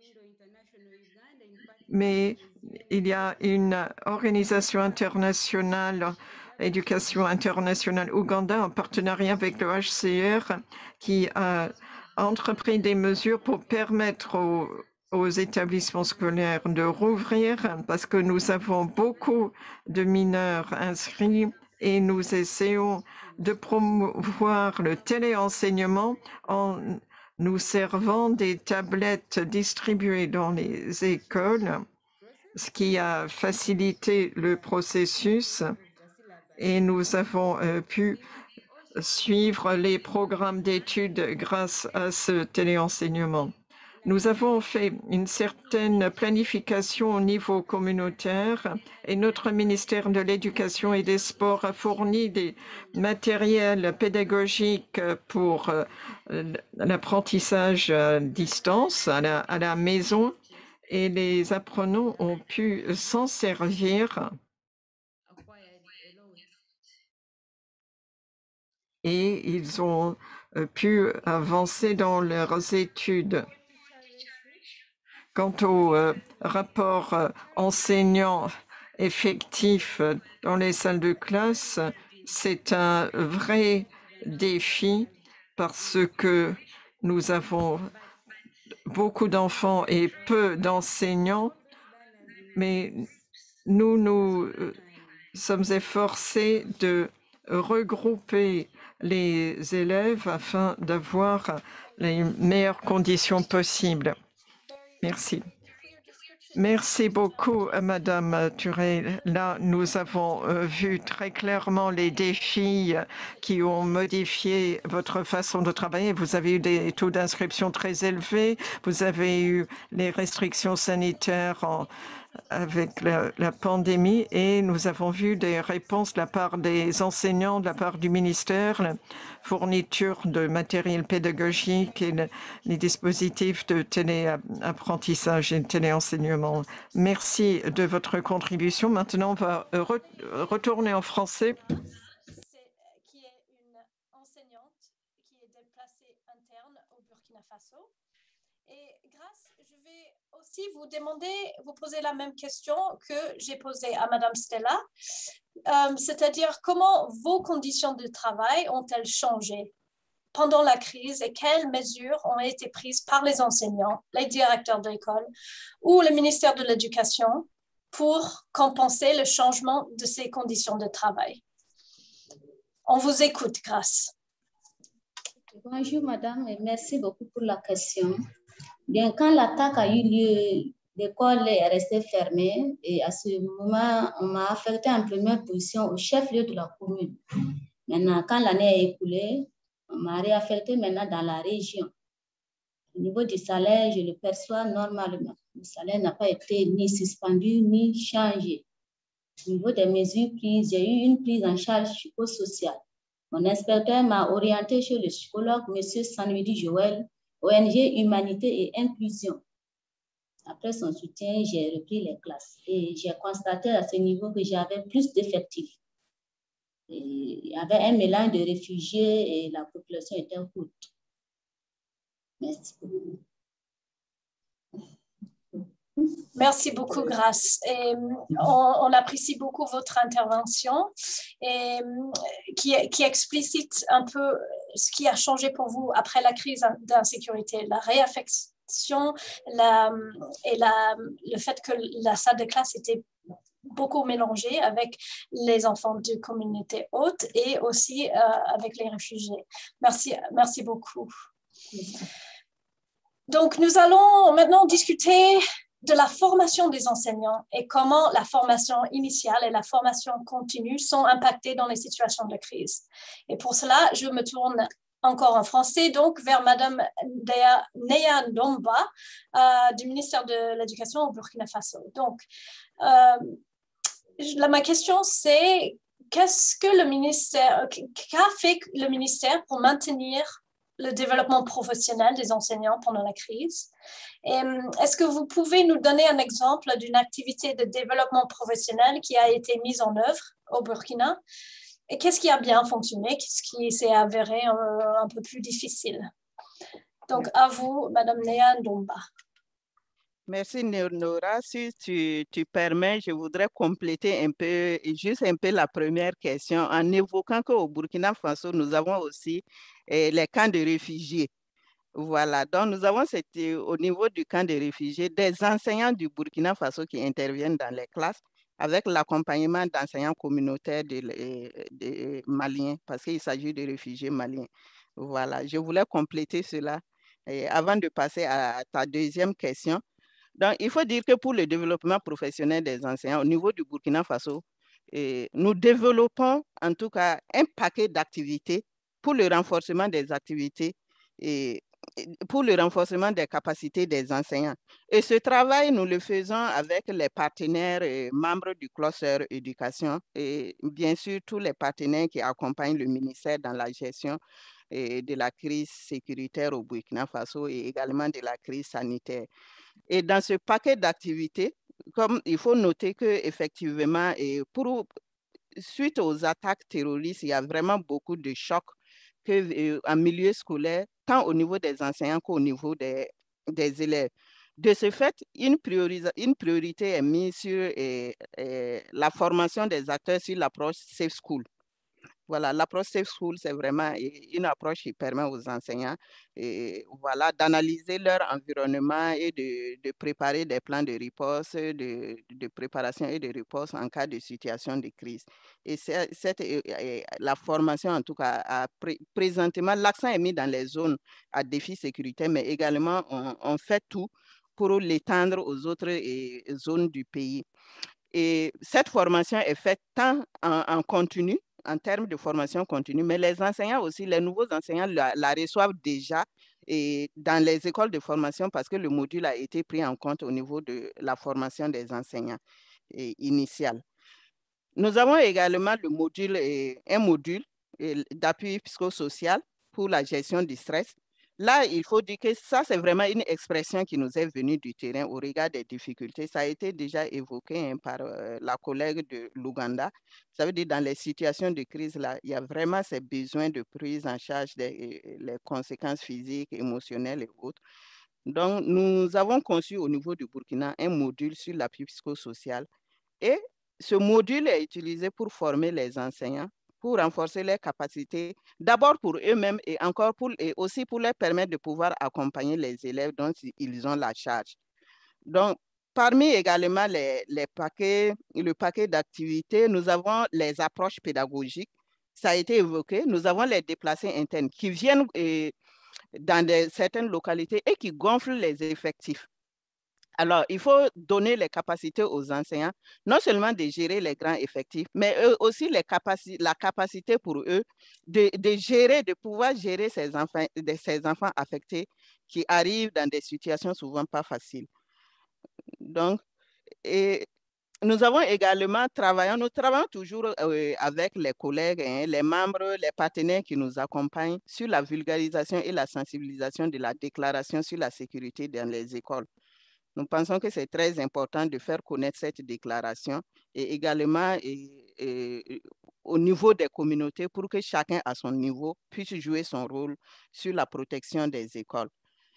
mais il y a une organisation internationale, Éducation internationale Ouganda, en partenariat avec le H C R, qui a entrepris des mesures pour permettre aux, aux établissements scolaires de rouvrir, parce que nous avons beaucoup de mineurs inscrits et nous essayons de promouvoir le téléenseignement en nous servant des tablettes distribuées dans les écoles, ce qui a facilité le processus et nous avons euh, pu suivre les programmes d'études grâce à ce téléenseignement. Nous avons fait une certaine planification au niveau communautaire et notre ministère de l'Éducation et des Sports a fourni des matériels pédagogiques pour l'apprentissage à distance, à la, à la maison, et les apprenants ont pu s'en servir et ils ont euh, pu avancer dans leurs études. Quant au euh, rapport euh, enseignant effectif dans les salles de classe, c'est un vrai défi parce que nous avons beaucoup d'enfants et peu d'enseignants, mais nous nous euh, sommes efforcés de regrouper les élèves afin d'avoir les meilleures conditions possibles. Merci. Merci beaucoup, Madame Turey. Là, nous avons euh, vu très clairement les défis qui ont modifié votre façon de travailler. Vous avez eu des taux d'inscription très élevés. Vous avez eu les restrictions sanitaires en, avec la, la pandémie et nous avons vu des réponses de la part des enseignants, de la part du ministère, la fourniture de matériel pédagogique et le, les dispositifs de téléapprentissage et de téléenseignement. Merci de votre contribution. Maintenant, on va re, retourner en français. Qui est une enseignante qui est déplacée interne au Burkina Faso. Et grâce, je vais aussi vous demander, vous poser la même question que j'ai posée à Madame Stella, euh, c'est-à-dire comment vos conditions de travail ont-elles changé pendant la crise et quelles mesures ont été prises par les enseignants, les directeurs d'école ou le ministère de l'Éducation pour compenser le changement de ces conditions de travail. On vous écoute, Grâce. Bonjour, madame, et merci beaucoup pour la question. Bien, quand l'attaque a eu lieu, l'école est restée fermée et à ce moment, on m'a affecté en première position au chef-lieu de la commune. Maintenant, quand l'année est écoulée, on m'a réaffecté maintenant dans la région. Au niveau du salaire, je le perçois normalement. Le salaire n'a pas été ni suspendu ni changé. Au niveau des mesures prises, j'ai eu une prise en charge psychosociale. Mon inspecteur m'a orienté chez le psychologue, M. Sanwidi Joël, O N G Humanité et Inclusion. Après son soutien, j'ai repris les classes et j'ai constaté à ce niveau que j'avais plus d'effectifs. Il y avait un mélange de réfugiés et la population était courte. Merci beaucoup. Merci beaucoup, Grâce. Et on, on apprécie beaucoup votre intervention et qui, qui explicite un peu ce qui a changé pour vous après la crise d'insécurité, la réaffection la, et la, le fait que la salle de classe était beaucoup mélangée avec les enfants de communautés hautes et aussi euh, avec les réfugiés. Merci, merci beaucoup. Donc, nous allons maintenant discuter de la formation des enseignants et comment la formation initiale et la formation continue sont impactées dans les situations de crise. Et pour cela, je me tourne encore en français, donc vers Madame Neya Ndomba euh, du ministère de l'Éducation au Burkina Faso. Donc, euh, la, ma question c'est, qu'est-ce que le ministère, qu'a fait le ministère pour maintenir le développement professionnel des enseignants pendant la crise? Est-ce que vous pouvez nous donner un exemple d'une activité de développement professionnel qui a été mise en œuvre au Burkina? Et qu'est-ce qui a bien fonctionné? Qu'est-ce qui s'est avéré un, un peu plus difficile? Donc, à vous, Madame Neya Ndomba. Merci, Nora. Si tu, tu permets, je voudrais compléter un peu, juste un peu la première question en évoquant qu'au Burkina Faso, nous avons aussi eh, les camps de réfugiés. Voilà, donc nous avons c'était au niveau du camp de réfugiés, des enseignants du Burkina Faso qui interviennent dans les classes avec l'accompagnement d'enseignants communautaires de, de, de Maliens, parce qu'il s'agit de réfugiés maliens. Voilà, je voulais compléter cela et avant de passer à ta deuxième question. Donc, il faut dire que pour le développement professionnel des enseignants au niveau du Burkina Faso, et nous développons en tout cas un paquet d'activités pour le renforcement des activités et pour le renforcement des capacités des enseignants. Et ce travail, nous le faisons avec les partenaires et membres du cluster éducation et bien sûr tous les partenaires qui accompagnent le ministère dans la gestion et de la crise sécuritaire au Burkina Faso et également de la crise sanitaire. Et dans ce paquet d'activités, comme il faut noter qu'effectivement, pour, suite aux attaques terroristes, il y a vraiment beaucoup de chocs qu'en milieu scolaire, tant au niveau des enseignants qu'au niveau des, des élèves. De ce fait, une, une priorité est mise sur eh, eh, la formation des acteurs sur l'approche Safe School. Voilà, l'approche Safe School, c'est vraiment une approche qui permet aux enseignants et, voilà, d'analyser leur environnement et de, de préparer des plans de riposte, de, de préparation et de riposte en cas de situation de crise. Et cette, la formation, en tout cas, a, pré, présentement, l'accent est mis dans les zones à défi sécuritaire, mais également, on, on fait tout pour l'étendre aux autres et, zones du pays. Et cette formation est faite tant en, en continu, en termes de formation continue, mais les enseignants aussi, les nouveaux enseignants la, la reçoivent déjà et dans les écoles de formation parce que le module a été pris en compte au niveau de la formation des enseignants initiale. Nous avons également le module, un module d'appui psychosocial pour la gestion du stress. Là, il faut dire que ça, c'est vraiment une expression qui nous est venue du terrain au regard des difficultés. Ça a été déjà évoqué hein, par euh, la collègue de l'Ouganda. Ça veut dire dans les situations de crise, là, il y a vraiment ces besoins de prise en charge des les conséquences physiques, émotionnelles et autres. Donc, nous avons conçu au niveau du Burkina un module sur l'appui psychosocial. Et ce module est utilisé pour former les enseignants, pour renforcer leurs capacités, d'abord pour eux-mêmes et encore pour, et aussi pour leur permettre de pouvoir accompagner les élèves dont ils ont la charge. Donc, parmi également les, les paquets, le paquet d'activités, nous avons les approches pédagogiques. Ça a été évoqué. Nous avons les déplacés internes qui viennent et, dans des, certaines localités et qui gonflent les effectifs. Alors, il faut donner les capacités aux enseignants, non seulement de gérer les grands effectifs, mais eux aussi les capaci la capacité pour eux de, de gérer, de pouvoir gérer ces enfants, de, ces enfants affectés qui arrivent dans des situations souvent pas faciles. Donc, et nous avons également travaillé, nous travaillons toujours euh, avec les collègues, hein, les membres, les partenaires qui nous accompagnent sur la vulgarisation et la sensibilisation de la déclaration sur la sécurité dans les écoles. Nous pensons que c'est très important de faire connaître cette déclaration et également et, et, au niveau des communautés pour que chacun à son niveau puisse jouer son rôle sur la protection des écoles.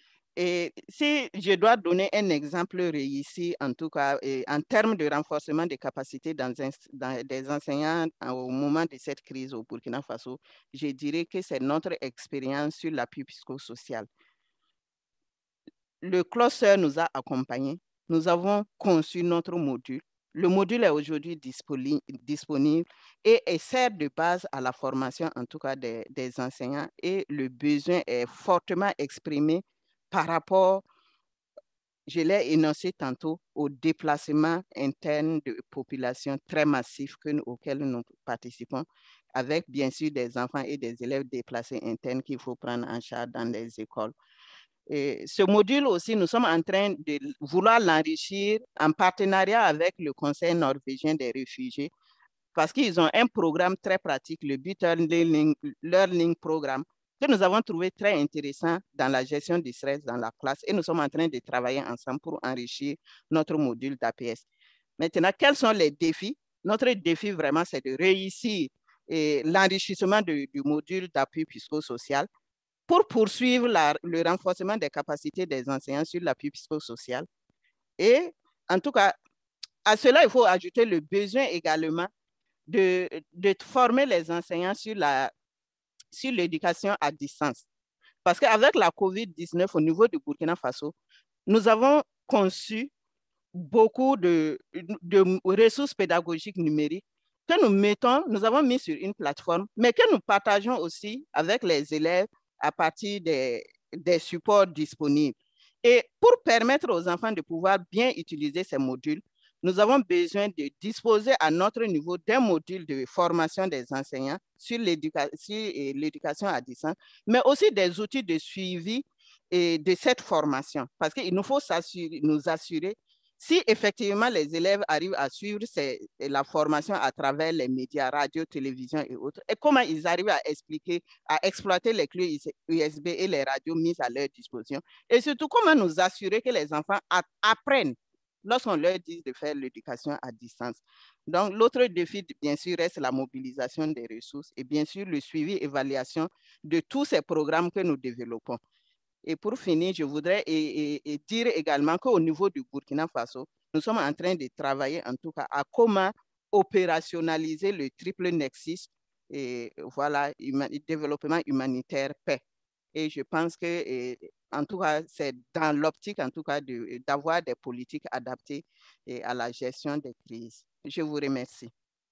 Et si je dois donner un exemple réussi, en tout cas, et en termes de renforcement des capacités dans, un, dans des enseignants au moment de cette crise au Burkina Faso, je dirais que c'est notre expérience sur l'appui psychosocial. Le cluster nous a accompagnés. Nous avons conçu notre module. Le module est aujourd'hui disponible et, et sert de base à la formation, en tout cas des, des enseignants. Et le besoin est fortement exprimé par rapport, je l'ai énoncé tantôt, au déplacement interne de populations très massif que nous, auquel nous participons, avec bien sûr des enfants et des élèves déplacés internes qu'il faut prendre en charge dans les écoles. Et ce module aussi, nous sommes en train de vouloir l'enrichir en partenariat avec le Conseil norvégien des réfugiés parce qu'ils ont un programme très pratique, le Bitter Learning, Learning Programme, que nous avons trouvé très intéressant dans la gestion du stress dans la classe et nous sommes en train de travailler ensemble pour enrichir notre module d'A P S. Maintenant, quels sont les défis? Notre défi vraiment, c'est de réussir l'enrichissement du module d'appui psychosocial pour poursuivre la, le renforcement des capacités des enseignants sur l'appui psychosocial. Et en tout cas, à cela, il faut ajouter le besoin également de, de former les enseignants sur la, sur l'éducation à distance. Parce qu'avec la COVID dix-neuf au niveau du Burkina Faso, nous avons conçu beaucoup de, de ressources pédagogiques numériques que nous mettons, nous avons mis sur une plateforme, mais que nous partageons aussi avec les élèves à partir des, des supports disponibles. Et pour permettre aux enfants de pouvoir bien utiliser ces modules, nous avons besoin de disposer à notre niveau d'un module de formation des enseignants sur l'éducation à distance, mais aussi des outils de suivi et de cette formation. Parce qu'il nous faut nous assurer si effectivement les élèves arrivent à suivre ces, la formation à travers les médias, radio, télévision et autres, et comment ils arrivent à expliquer, à exploiter les clés U S B et les radios mises à leur disposition, et surtout comment nous assurer que les enfants apprennent lorsqu'on leur dit de faire l'éducation à distance. Donc, l'autre défi, bien sûr, reste la mobilisation des ressources et bien sûr le suivi, évaluation de tous ces programmes que nous développons. Et pour finir, je voudrais et, et, et dire également qu'au niveau du Burkina Faso, nous sommes en train de travailler en tout cas à comment opérationnaliser le triple nexus et voilà, humain, développement humanitaire, paix. Et je pense que, et, en tout cas, c'est dans l'optique, en tout cas, d'avoir de, des politiques adaptées et à la gestion des crises. Je vous remercie.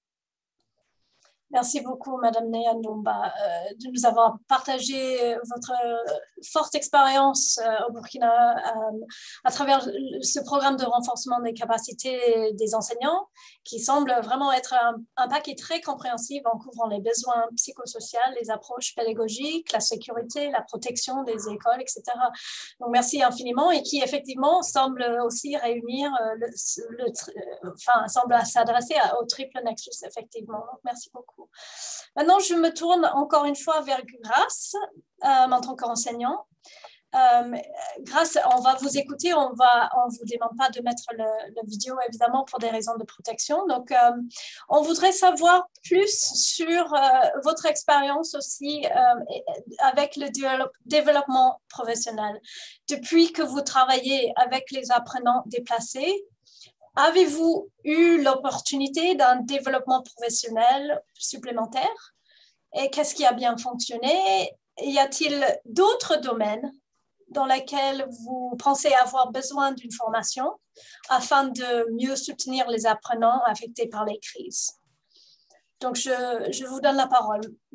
Merci beaucoup, Madame Néa Ndomba, euh, de nous avoir partagé votre forte expérience euh, au Burkina euh, à travers ce programme de renforcement des capacités des enseignants, qui semble vraiment être un, un paquet très compréhensif en couvrant les besoins psychosociaux, les approches pédagogiques, la sécurité, la protection des écoles, et cetera. Donc, merci infiniment et qui effectivement semble aussi réunir, euh, le, le, euh, enfin, semble s'adresser au triple nexus, effectivement. Donc, merci beaucoup. Maintenant, je me tourne encore une fois vers Grace euh, en tant qu'enseignant. Euh, Grace, on va vous écouter, on va, on vous demande pas de mettre le, le vidéo évidemment pour des raisons de protection. Donc, euh, on voudrait savoir plus sur euh, votre expérience aussi euh, avec le développement professionnel. Depuis que vous travaillez avec les apprenants déplacés, avez-vous eu l'opportunité d'un développement professionnel supplémentaire? Et qu'est-ce qui a bien fonctionné? Y a-t-il d'autres domaines dans lesquels vous pensez avoir besoin d'une formation afin de mieux soutenir les apprenants affectés par les crises? Donc, je, je vous donne la parole,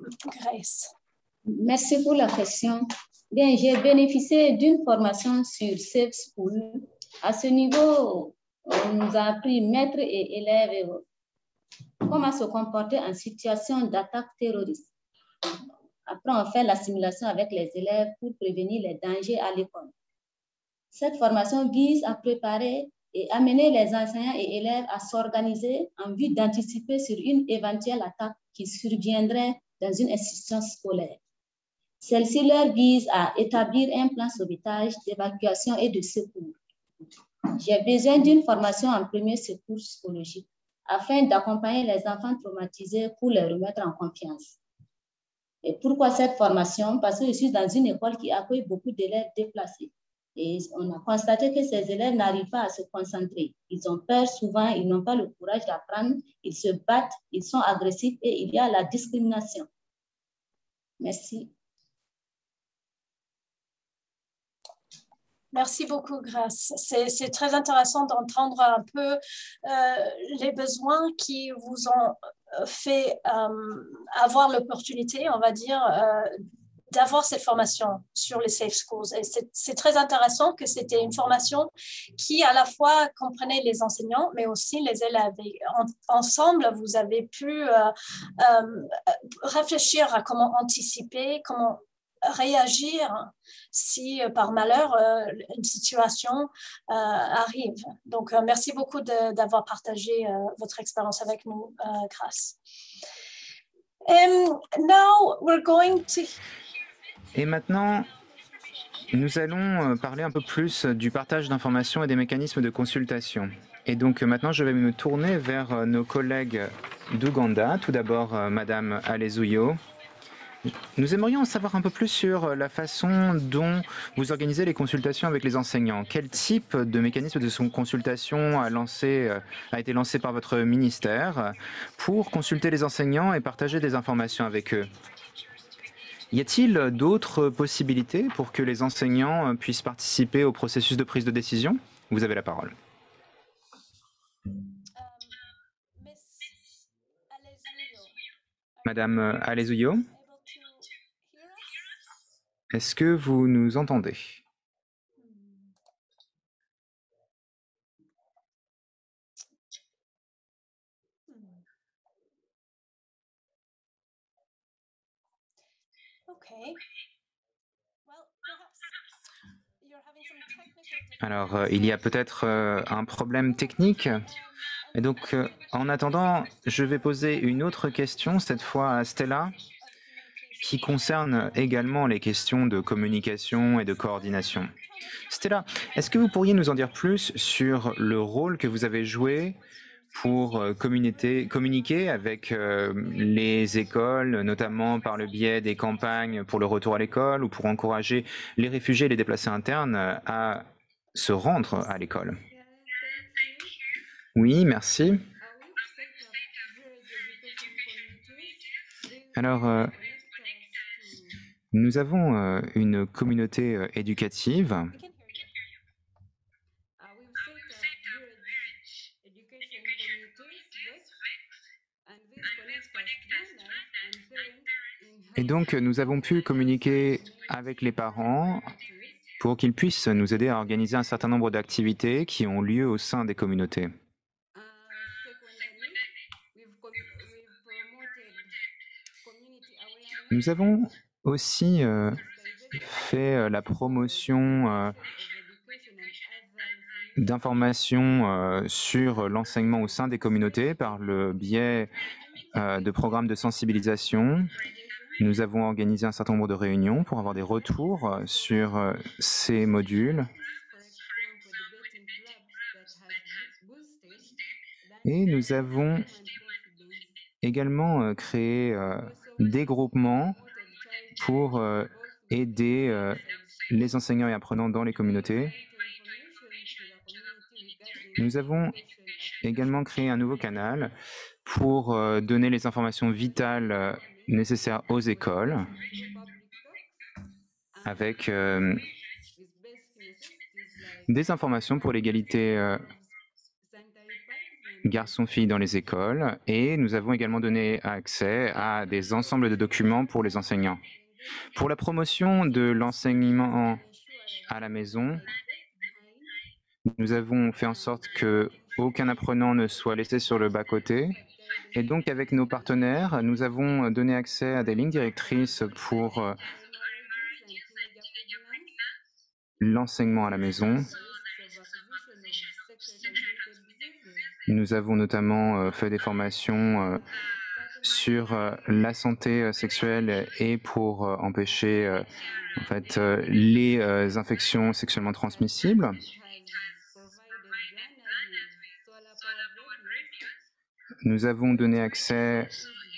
Grace. Merci pour la question. Bien, j'ai bénéficié d'une formation sur Safe School. À ce niveau, on nous a appris, maîtres et élèves, comment se comporter en situation d'attaque terroriste. Après, on fait la simulation avec les élèves pour prévenir les dangers à l'école. Cette formation vise à préparer et amener les enseignants et élèves à s'organiser en vue d'anticiper sur une éventuelle attaque qui surviendrait dans une institution scolaire. Celle-ci leur vise à établir un plan de sauvetage, d'évacuation et de secours. J'ai besoin d'une formation en premier secours psychologique afin d'accompagner les enfants traumatisés pour les remettre en confiance. Et pourquoi cette formation? Parce que je suis dans une école qui accueille beaucoup d'élèves déplacés. Et on a constaté que ces élèves n'arrivent pas à se concentrer. Ils ont peur souvent, ils n'ont pas le courage d'apprendre, ils se battent, ils sont agressifs et il y a la discrimination. Merci. Merci beaucoup, Grace. C'est très intéressant d'entendre un peu euh, les besoins qui vous ont fait euh, avoir l'opportunité, on va dire, euh, d'avoir cette formation sur les Safe Schools. Et c'est très intéressant que c'était une formation qui, à la fois, comprenait les enseignants, mais aussi les élèves. Et en, ensemble, vous avez pu euh, euh, réfléchir à comment anticiper, comment réagir si euh, par malheur euh, une situation euh, arrive. Donc euh, merci beaucoup d'avoir partagé euh, votre expérience avec nous, euh, Grace. Um, now we're going to... Et maintenant, nous allons parler un peu plus du partage d'informations et des mécanismes de consultation. Et donc maintenant, je vais me tourner vers nos collègues d'Ouganda. Tout d'abord, Madame Alezouyo. Nous aimerions en savoir un peu plus sur la façon dont vous organisez les consultations avec les enseignants. Quel type de mécanisme de consultation a, lancé, a été lancé par votre ministère pour consulter les enseignants et partager des informations avec eux? Y a-t-il d'autres possibilités pour que les enseignants puissent participer au processus de prise de décision? Vous avez la parole. Madame Alezouyo, est-ce que vous nous entendez? Alors, euh, il y a peut-être euh, un problème technique. Et donc, euh, en attendant, je vais poser une autre question, cette fois à Stella, qui concerne également les questions de communication et de coordination. Stella, est-ce que vous pourriez nous en dire plus sur le rôle que vous avez joué pour euh, communiquer avec euh, les écoles, notamment par le biais des campagnes pour le retour à l'école ou pour encourager les réfugiés et les déplacés internes à se rendre à l'école? Oui, merci. Alors, euh, nous avons euh, une communauté euh, éducative. Et donc, nous avons pu communiquer avec les parents pour qu'ils puissent nous aider à organiser un certain nombre d'activités qui ont lieu au sein des communautés. Nous avons aussi euh, fait euh, la promotion euh, d'informations euh, sur l'enseignement au sein des communautés par le biais euh, de programmes de sensibilisation. Nous avons organisé un certain nombre de réunions pour avoir des retours sur euh, ces modules. Et nous avons également euh, créé euh, des groupements pour euh, aider euh, les enseignants et apprenants dans les communautés. Nous avons également créé un nouveau canal pour euh, donner les informations vitales euh, nécessaires aux écoles avec euh, des informations pour l'égalité euh, garçons-filles dans les écoles, et nous avons également donné accès à des ensembles de documents pour les enseignants. Pour la promotion de l'enseignement à la maison, nous avons fait en sorte qu'aucun apprenant ne soit laissé sur le bas-côté. Et donc, avec nos partenaires, nous avons donné accès à des lignes directrices pour l'enseignement à la maison. Nous avons notamment euh, fait des formations euh, sur euh, la santé euh, sexuelle et pour euh, empêcher euh, en fait, euh, les euh, infections sexuellement transmissibles. Nous avons donné accès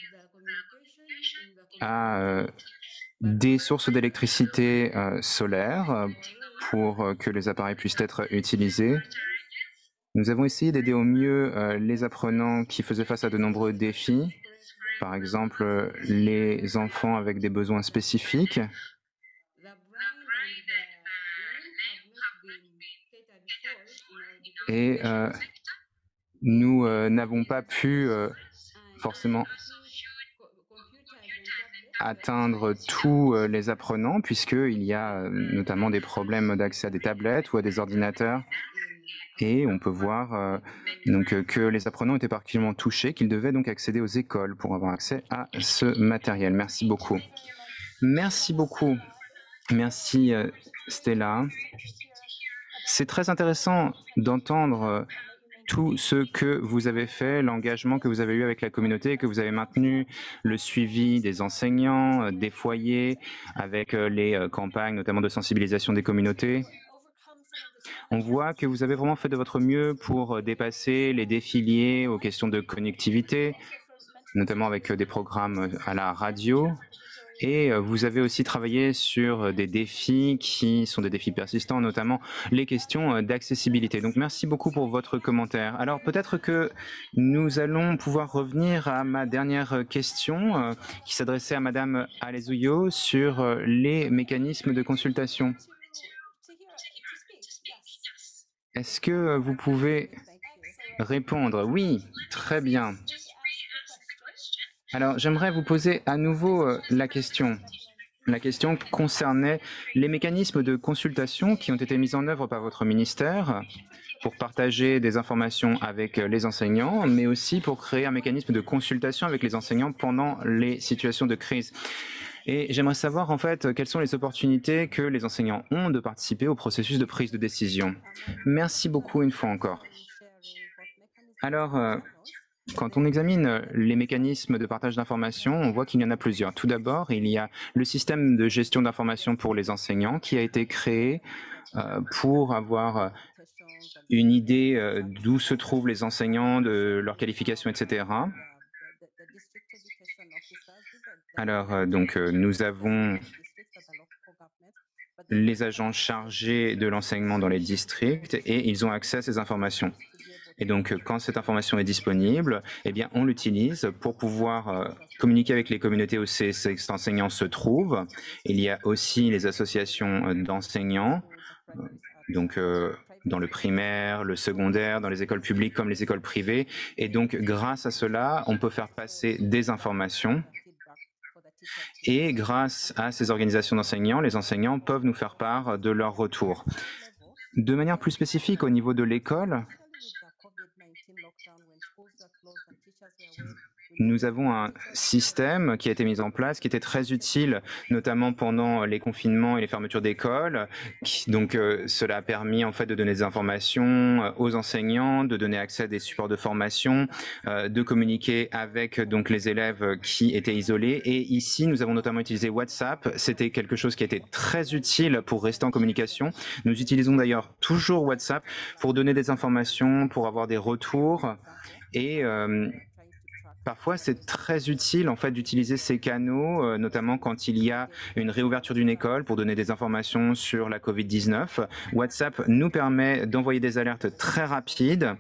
à euh, des sources d'électricité euh, solaire euh, pour euh, que les appareils puissent être utilisés. Nous avons essayé d'aider au mieux euh, les apprenants qui faisaient face à de nombreux défis, par exemple euh, les enfants avec des besoins spécifiques. Et euh, nous euh, n'avons pas pu euh, forcément atteindre tous euh, les apprenants, puisqu'il y a euh, notamment des problèmes d'accès à des tablettes ou à des ordinateurs. Et on peut voir euh, donc, euh, que les apprenants étaient particulièrement touchés, qu'ils devaient donc accéder aux écoles pour avoir accès à ce matériel. Merci beaucoup. Merci beaucoup. Merci euh, Stella. C'est très intéressant d'entendre euh, tout ce que vous avez fait, l'engagement que vous avez eu avec la communauté, que vous avez maintenu, le suivi des enseignants, euh, des foyers, avec euh, les euh, campagnes notamment de sensibilisation des communautés. On voit que vous avez vraiment fait de votre mieux pour dépasser les défis liés aux questions de connectivité, notamment avec des programmes à la radio. Et vous avez aussi travaillé sur des défis qui sont des défis persistants, notamment les questions d'accessibilité. Donc merci beaucoup pour votre commentaire. Alors peut-être que nous allons pouvoir revenir à ma dernière question euh, qui s'adressait à Madame Alezuyo sur euh, les mécanismes de consultation. Est-ce que vous pouvez répondre? Oui, très bien. Alors, j'aimerais vous poser à nouveau euh, la question. La question concernait les mécanismes de consultation qui ont été mis en œuvre par votre ministère pour partager des informations avec les enseignants, mais aussi pour créer un mécanisme de consultation avec les enseignants pendant les situations de crise. Et j'aimerais savoir en fait quelles sont les opportunités que les enseignants ont de participer au processus de prise de décision. Merci beaucoup une fois encore. Alors, euh, Quand on examine les mécanismes de partage d'informations, on voit qu'il y en a plusieurs. Tout d'abord, il y a le système de gestion d'informations pour les enseignants qui a été créé euh, pour avoir une idée euh, d'où se trouvent les enseignants, de leur qualification, et cetera. Alors, euh, donc, euh, nous avons les agents chargés de l'enseignement dans les districts et ils ont accès à ces informations. Et donc, quand cette information est disponible, eh bien, on l'utilise pour pouvoir euh, communiquer avec les communautés où ces, ces enseignants se trouvent. Il y a aussi les associations d'enseignants, donc euh, dans le primaire, le secondaire, dans les écoles publiques comme les écoles privées. Et donc, grâce à cela, on peut faire passer des informations. Et grâce à ces organisations d'enseignants, les enseignants peuvent nous faire part de leur retour. De manière plus spécifique, au niveau de l'école, nous avons un système qui a été mis en place, qui était très utile, notamment pendant les confinements et les fermetures d'écoles. Donc, euh, cela a permis en fait de donner des informations aux enseignants, de donner accès à des supports de formation, euh, de communiquer avec donc les élèves qui étaient isolés. Et ici, nous avons notamment utilisé WhatsApp. C'était quelque chose qui était très utile pour rester en communication. Nous utilisons d'ailleurs toujours WhatsApp pour donner des informations, pour avoir des retours et euh, parfois, c'est très utile en fait d'utiliser ces canaux, euh, notamment quand il y a une réouverture d'une école pour donner des informations sur la COVID dix-neuf. WhatsApp nous permet d'envoyer des alertes très rapides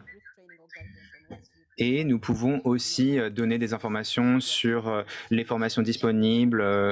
et nous pouvons aussi donner des informations sur euh, les formations disponibles euh,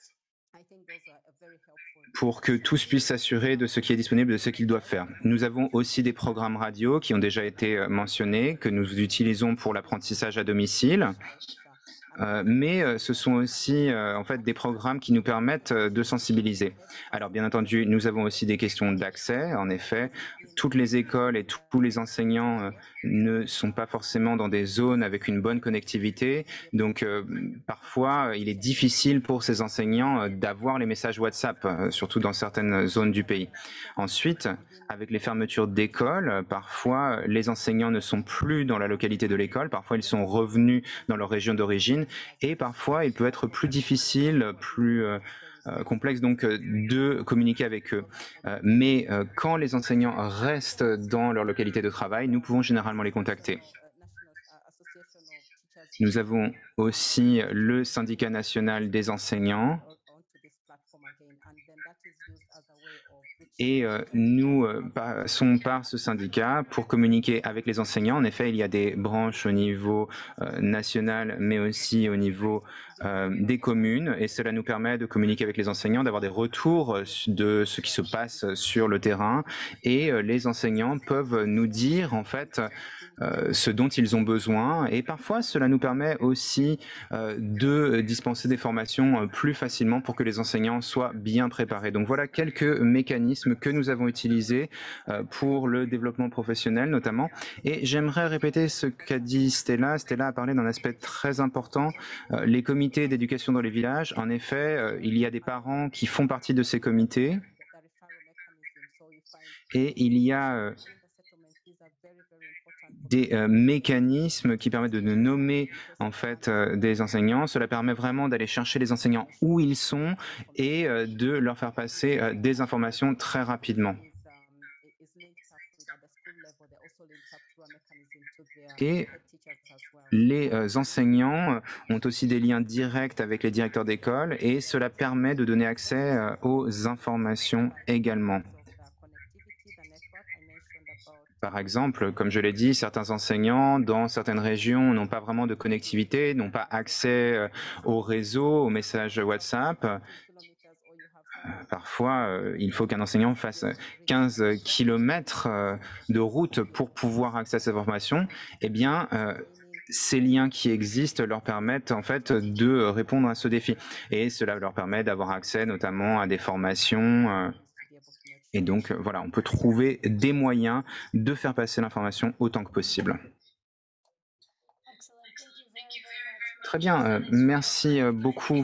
pour que tous puissent s'assurer de ce qui est disponible, de ce qu'ils doivent faire. Nous avons aussi des programmes radio qui ont déjà été mentionnés, que nous utilisons pour l'apprentissage à domicile. Euh, mais euh, ce sont aussi euh, en fait des programmes qui nous permettent euh, de sensibiliser. Alors bien entendu, nous avons aussi des questions d'accès. En effet, toutes les écoles et tous les enseignants euh, ne sont pas forcément dans des zones avec une bonne connectivité. Donc euh, parfois, il est difficile pour ces enseignants euh, d'avoir les messages WhatsApp, euh, surtout dans certaines zones du pays. Ensuite, avec les fermetures d'écoles, parfois les enseignants ne sont plus dans la localité de l'école, parfois ils sont revenus dans leur région d'origine et parfois il peut être plus difficile, plus euh, euh, complexe donc de communiquer avec eux. Euh, mais euh, quand les enseignants restent dans leur localité de travail, nous pouvons généralement les contacter. Nous avons aussi le syndicat national des enseignants. Et euh, nous euh, passons par ce syndicat pour communiquer avec les enseignants. En effet, il y a des branches au niveau euh, national, mais aussi au niveau euh, des communes. Et cela nous permet de communiquer avec les enseignants, d'avoir des retours de ce qui se passe sur le terrain. Et euh, les enseignants peuvent nous dire, en fait, euh, ce dont ils ont besoin. Et parfois, cela nous permet aussi euh, de dispenser des formations plus facilement pour que les enseignants soient bien préparés. Donc voilà quelques mécanismes que nous avons utilisés euh, pour le développement professionnel notamment. Et j'aimerais répéter ce qu'a dit Stella. Stella a parlé d'un aspect très important, euh, les comités d'éducation dans les villages. En effet, euh, il y a des parents qui font partie de ces comités et il y a euh, des euh, mécanismes qui permettent de nommer en fait euh, des enseignants. Cela permet vraiment d'aller chercher les enseignants où ils sont et euh, de leur faire passer euh, des informations très rapidement. Et les euh, enseignants ont aussi des liens directs avec les directeurs d'école et cela permet de donner accès euh, aux informations également. Par exemple, comme je l'ai dit, certains enseignants dans certaines régions n'ont pas vraiment de connectivité, n'ont pas accès au réseau, aux messages WhatsApp. Parfois, euh, il faut qu'un enseignant fasse quinze kilomètres euh, de route pour pouvoir accéder à ces informations. Eh bien, euh, ces liens qui existent leur permettent en fait de répondre à ce défi. Et cela leur permet d'avoir accès notamment à des formations. Euh, Et donc, voilà, on peut trouver des moyens de faire passer l'information autant que possible. Très bien, euh, merci beaucoup,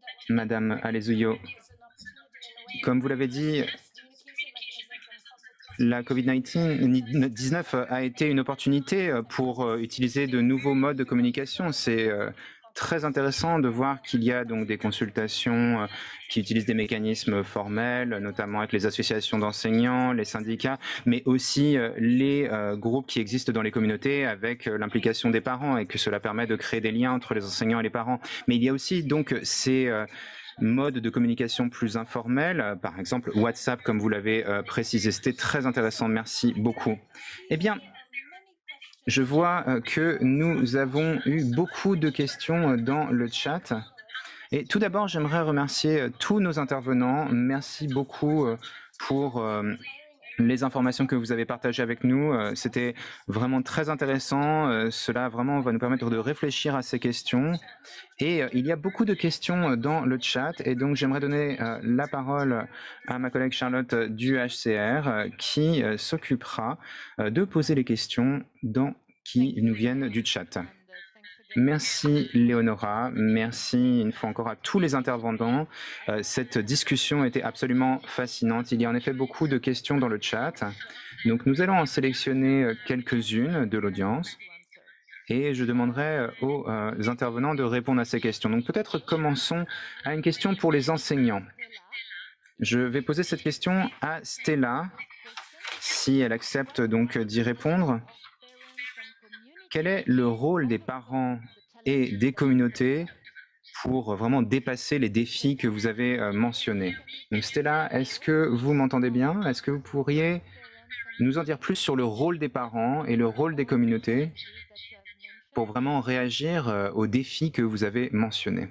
Madame Alezuyo. Comme vous l'avez dit, la COVID dix-neuf a été une opportunité pour utiliser de nouveaux modes de communication. C'est très intéressant de voir qu'il y a donc des consultations qui utilisent des mécanismes formels, notamment avec les associations d'enseignants, les syndicats, mais aussi les groupes qui existent dans les communautés avec l'implication des parents et que cela permet de créer des liens entre les enseignants et les parents. Mais il y a aussi donc ces modes de communication plus informels, par exemple WhatsApp, comme vous l'avez précisé. C'était très intéressant. Merci beaucoup. Eh bien, je vois que nous avons eu beaucoup de questions dans le chat. Et tout d'abord, j'aimerais remercier tous nos intervenants. Merci beaucoup pour les informations que vous avez partagées avec nous. C'était vraiment très intéressant. Cela vraiment va nous permettre de réfléchir à ces questions. Et il y a beaucoup de questions dans le chat. Et donc, j'aimerais donner la parole à ma collègue Charlotte du H C R qui s'occupera de poser les questions dans, qui nous viennent du chat. Merci Léonora, merci une fois encore à tous les intervenants. Euh, cette discussion était absolument fascinante. Il y a en effet beaucoup de questions dans le chat. Donc nous allons en sélectionner quelques-unes de l'audience et je demanderai aux euh, intervenants de répondre à ces questions. Donc peut-être commençons à une question pour les enseignants. Je vais poser cette question à Stella, si elle accepte donc d'y répondre. Quel est le rôle des parents et des communautés pour vraiment dépasser les défis que vous avez euh, mentionnés? Donc Stella, est-ce que vous m'entendez bien? Est-ce que vous pourriez nous en dire plus sur le rôle des parents et le rôle des communautés pour vraiment réagir euh, aux défis que vous avez mentionnés?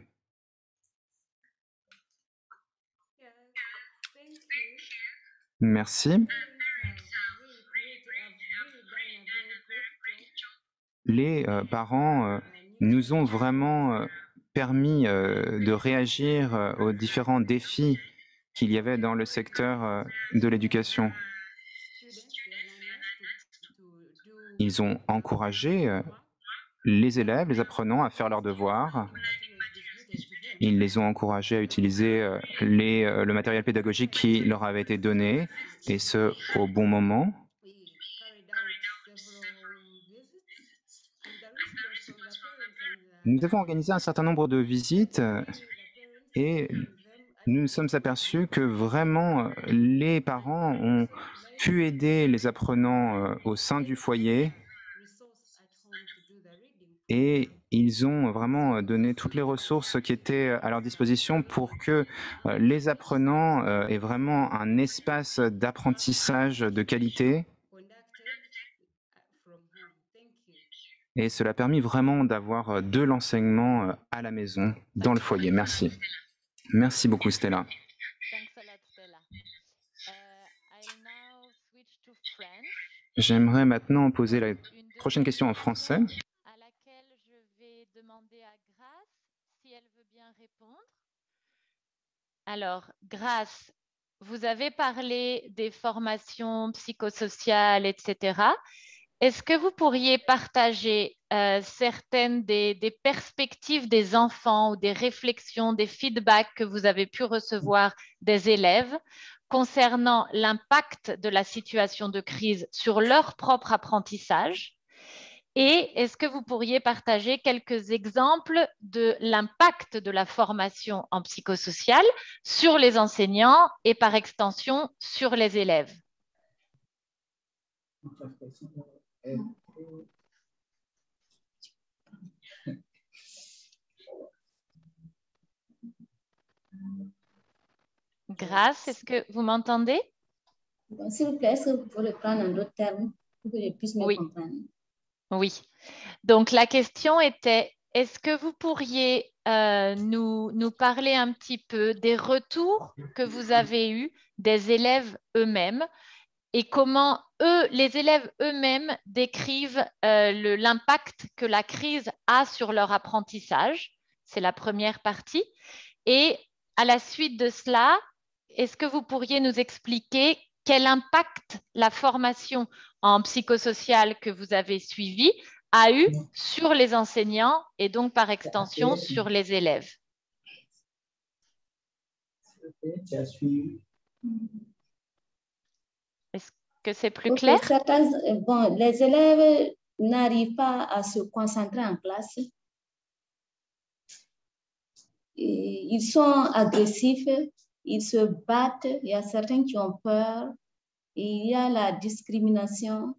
Merci. Les euh, parents euh, nous ont vraiment euh, permis euh, de réagir euh, aux différents défis qu'il y avait dans le secteur euh, de l'éducation. Ils ont encouragé euh, les élèves, les apprenants à faire leurs devoirs. Ils les ont encouragés à utiliser euh, les, euh, le matériel pédagogique qui leur avait été donné, et ce, au bon moment. Nous avons organisé un certain nombre de visites et nous nous sommes aperçus que vraiment les parents ont pu aider les apprenants au sein du foyer et ils ont vraiment donné toutes les ressources qui étaient à leur disposition pour que les apprenants aient vraiment un espace d'apprentissage de qualité. Et cela a permis vraiment d'avoir de l'enseignement à la maison, dans le foyer. Merci. Merci beaucoup, Stella. J'aimerais maintenant poser la prochaine question en français. À laquelle je vais demander à Grace si elle veut bien répondre. Alors, Grace, vous avez parlé des formations psychosociales, et cetera. Est-ce que vous pourriez partager euh, certaines des, des perspectives des enfants ou des réflexions, des feedbacks que vous avez pu recevoir des élèves concernant l'impact de la situation de crise sur leur propre apprentissage? Et est-ce que vous pourriez partager quelques exemples de l'impact de la formation en psychosocial sur les enseignants et par extension sur les élèves? Grace, est-ce que vous m'entendez? Bon, s'il vous plaît, est-ce que vous pouvez le prendre en d'autres termes pour que je puisse mieux oui. comprendre? Oui. Donc, la question était, est-ce que vous pourriez euh, nous, nous parler un petit peu des retours que vous avez eus des élèves eux-mêmes et comment eux, les élèves eux-mêmes décrivent euh, l'impact que la crise a sur leur apprentissage? C'est la première partie. Et à la suite de cela, est-ce que vous pourriez nous expliquer quel impact la formation en psychosocial que vous avez suivie a eu sur les enseignants et donc par extension sur les élèves? que c'est plus okay, clair? certains, bon, les élèves n'arrivent pas à se concentrer en classe. Et ils sont agressifs, ils se battent, il y a certains qui ont peur, et il y a la discrimination.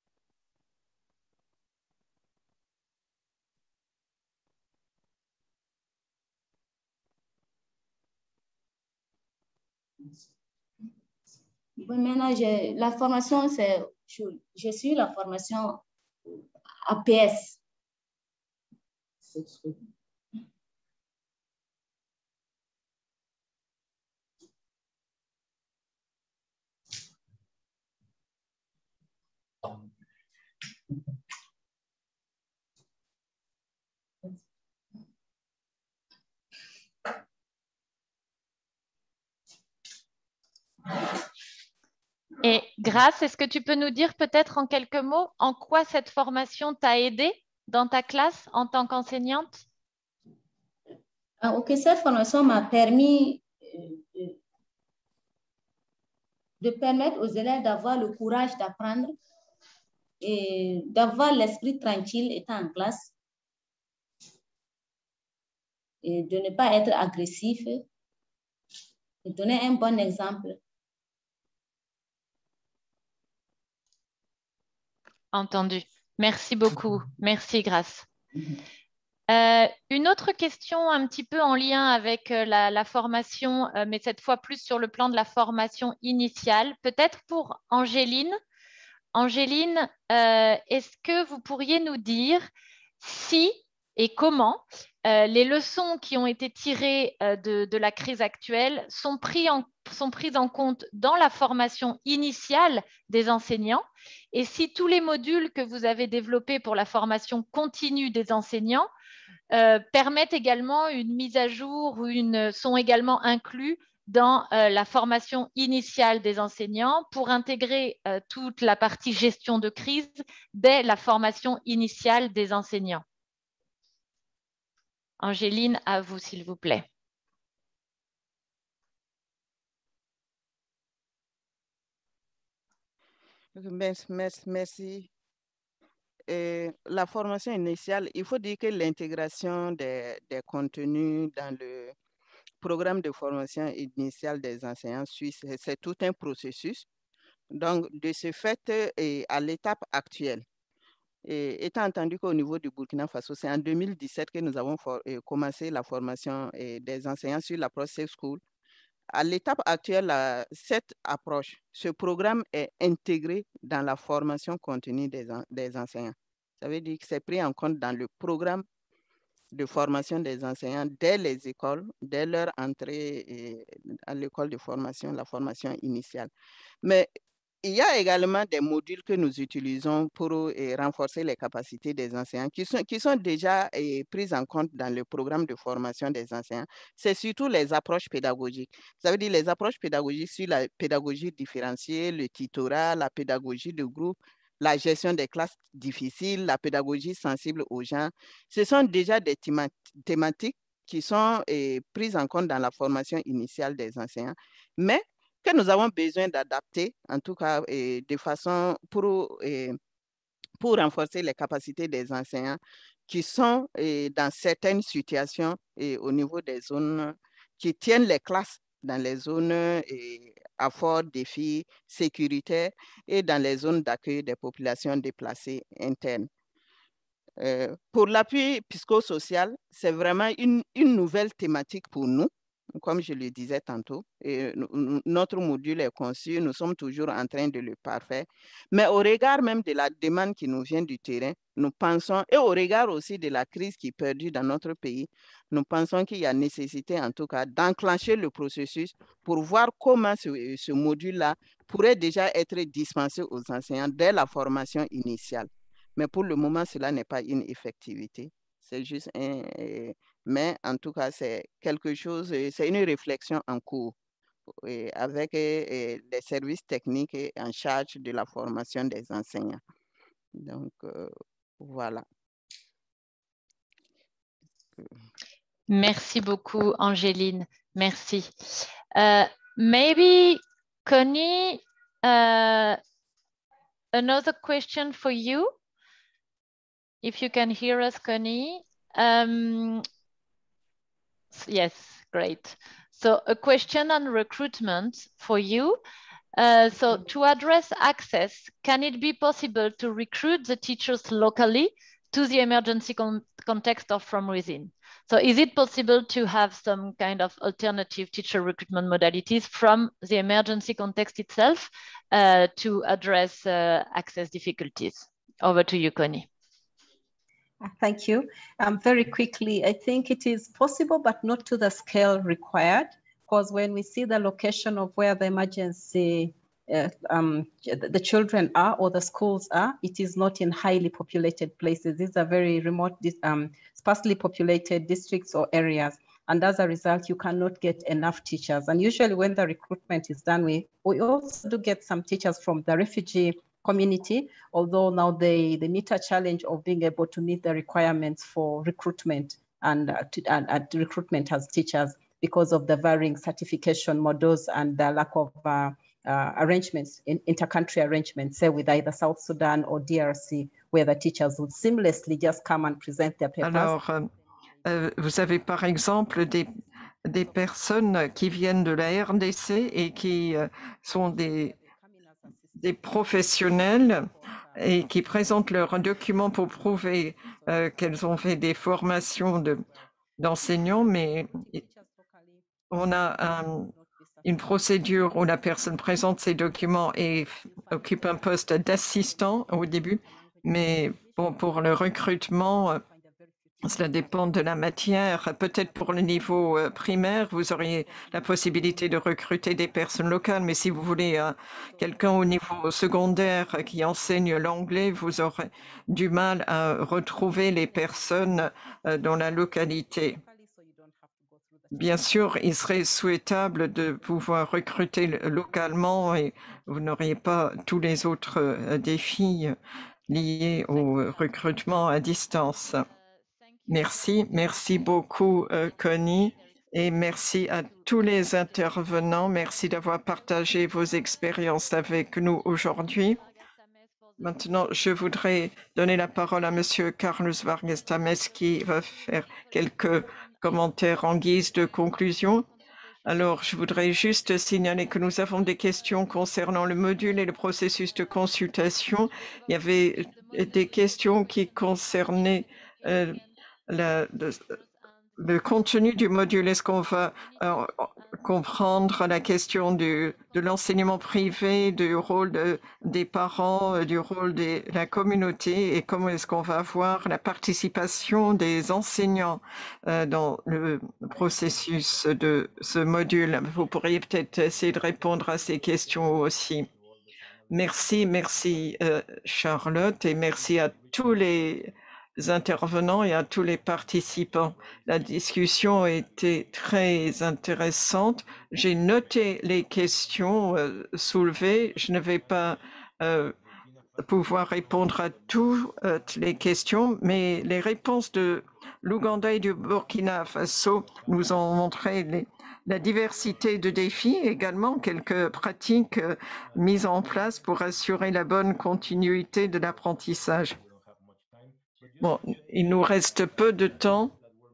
Bon, maintenant, la formation, c'est, je, je suis la formation A P S. Et Grace, est-ce que tu peux nous dire peut-être en quelques mots en quoi cette formation t'a aidé dans ta classe en tant qu'enseignante? Ah, ok, cette formation m'a permis de, de permettre aux élèves d'avoir le courage d'apprendre et d'avoir l'esprit tranquille étant en classe et de ne pas être agressif et donner un bon exemple. Entendu. Merci beaucoup. Merci, Grace. Euh, une autre question un petit peu en lien avec euh, la, la formation, euh, mais cette fois plus sur le plan de la formation initiale, peut-être pour Angéline. Angéline, euh, est-ce que vous pourriez nous dire si et comment euh, les leçons qui ont été tirées euh, de, de la crise actuelle sont, pris en, sont prises en compte dans la formation initiale des enseignants et si tous les modules que vous avez développés pour la formation continue des enseignants euh, permettent également une mise à jour ou une, sont également inclus dans euh, la formation initiale des enseignants pour intégrer euh, toute la partie gestion de crise dès la formation initiale des enseignants. Angéline, à vous, s'il vous plaît. Merci. merci, merci. Et la formation initiale, il faut dire que l'intégration des, des contenus dans le programme de formation initiale des enseignants suisses, c'est tout un processus. Donc, de ce fait, et à l'étape actuelle, et étant entendu qu'au niveau du Burkina Faso, c'est en deux mille dix-sept que nous avons for, et, commencé la formation et, des enseignants sur l'approche Safe School. À l'étape actuelle, la, cette approche, ce programme est intégré dans la formation continue des, des enseignants. Ça veut dire que c'est pris en compte dans le programme de formation des enseignants dès les écoles, dès leur entrée à l'école de formation, la formation initiale. Mais il y a également des modules que nous utilisons pour eh, renforcer les capacités des enseignants qui sont, qui sont déjà eh, prises en compte dans le programme de formation des enseignants. C'est surtout les approches pédagogiques. Ça veut dire les approches pédagogiques sur la pédagogie différenciée, le tutorat, la pédagogie de groupe, la gestion des classes difficiles, la pédagogie sensible aux gens. Ce sont déjà des thématiques qui sont eh, prises en compte dans la formation initiale des enseignants. Mais que nous avons besoin d'adapter, en tout cas et de façon pour, et, pour renforcer les capacités des enseignants qui sont et, dans certaines situations et, au niveau des zones qui tiennent les classes dans les zones et, à fort défi sécuritaire et dans les zones d'accueil des populations déplacées internes. Euh, pour l'appui psychosocial, c'est vraiment une, une nouvelle thématique pour nous. Comme je le disais tantôt, et notre module est conçu, nous sommes toujours en train de le parfaire. Mais au regard même de la demande qui nous vient du terrain, nous pensons, et au regard aussi de la crise qui perdure dans notre pays, nous pensons qu'il y a nécessité en tout cas d'enclencher le processus pour voir comment ce, ce module-là pourrait déjà être dispensé aux enseignants dès la formation initiale. Mais pour le moment, cela n'est pas une effectivité. C'est juste un... Mais en tout cas, c'est quelque chose, c'est une réflexion en cours avec les services techniques en charge de la formation des enseignants. Donc, euh, voilà. Merci beaucoup, Angéline. Merci. Uh, maybe, Connie, uh, another question for you. If you can hear us, Connie. Um, yes, great. So a question on recruitment for you. Uh, so to address access, can it be possible to recruit the teachers locally to the emergency con context or from within? So is it possible to have some kind of alternative teacher recruitment modalities from the emergency context itself uh, to address uh, access difficulties? Over to you, Connie. Thank you. Um, very quickly, I think it is possible, but not to the scale required, because when we see the location of where the emergency, uh, um, the children are or the schools are, it is not in highly populated places. These are very remote, um, sparsely populated districts or areas. And as a result, you cannot get enough teachers. And usually when the recruitment is done, we, we also do get some teachers from the refugee community, although now they, they meet a challenge of being able to meet the requirements for recruitment and, uh, to, and, and recruitment as teachers because of the varying certification models and the lack of uh, uh, arrangements, in, inter-country arrangements, say with either South Sudan or D R C, where the teachers would seamlessly just come and present their papers. Alors, euh, euh, vous avez par exemple des, des personnes qui viennent de la R D C et qui euh, sont des des professionnels et qui présentent leurs documents pour prouver euh, qu'elles ont fait des formations de, d'enseignants, mais on a un, une procédure où la personne présente ses documents et occupe un poste d'assistant au début, mais bon, pour le recrutement, cela dépend de la matière. Peut-être pour le niveau primaire, vous auriez la possibilité de recruter des personnes locales, mais si vous voulez euh, quelqu'un au niveau secondaire qui enseigne l'anglais, vous aurez du mal à retrouver les personnes euh, dans la localité. Bien sûr, il serait souhaitable de pouvoir recruter localement et vous n'auriez pas tous les autres euh, défis liés au recrutement à distance. Merci, merci beaucoup, euh, Connie, et merci à tous les intervenants. Merci d'avoir partagé vos expériences avec nous aujourd'hui. Maintenant, je voudrais donner la parole à Monsieur Carlos Vargas Tamés qui va faire quelques commentaires en guise de conclusion. Alors, je voudrais juste signaler que nous avons des questions concernant le module et le processus de consultation. Il y avait des questions qui concernaient euh, La, le, le contenu du module. Est-ce qu'on va euh, comprendre la question du, de l'enseignement privé, du rôle de, des parents, du rôle de la communauté et comment est-ce qu'on va avoir la participation des enseignants euh, dans le processus de ce module? Vous pourriez peut-être essayer de répondre à ces questions aussi. Merci, merci euh, Charlotte et merci à tous les intervenants et à tous les participants. La discussion a été très intéressante. J'ai noté les questions euh, soulevées. Je ne vais pas euh, pouvoir répondre à toutes euh, les questions, mais les réponses de l'Ouganda et du Burkina Faso nous ont montré les, la diversité de défis, également quelques pratiques euh, mises en place pour assurer la bonne continuité de l'apprentissage. Bon, il nous reste peu de temps,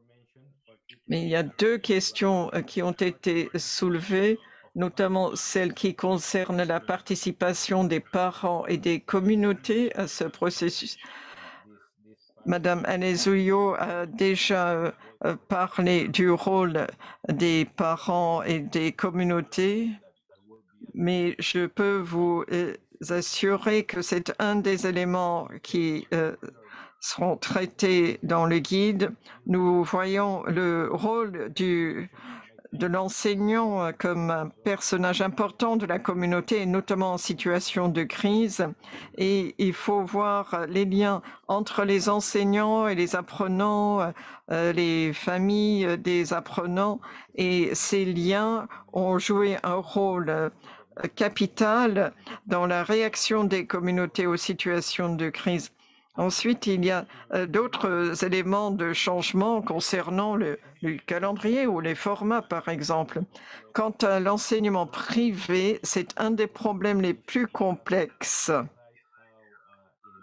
mais il y a deux questions qui ont été soulevées, notamment celle qui concerne la participation des parents et des communautés à ce processus. Madame Anezouyo a déjà parlé du rôle des parents et des communautés, mais je peux vous assurer que c'est un des éléments qui euh, seront traités dans le guide. Nous voyons le rôle du, de l'enseignant comme un personnage important de la communauté, et notamment en situation de crise. Et il faut voir les liens entre les enseignants et les apprenants, euh, les familles des apprenants. Et ces liens ont joué un rôle capital dans la réaction des communautés aux situations de crise. Ensuite, il y a euh, d'autres éléments de changement concernant le, le calendrier ou les formats, par exemple. Quant à l'enseignement privé, c'est un des problèmes les plus complexes.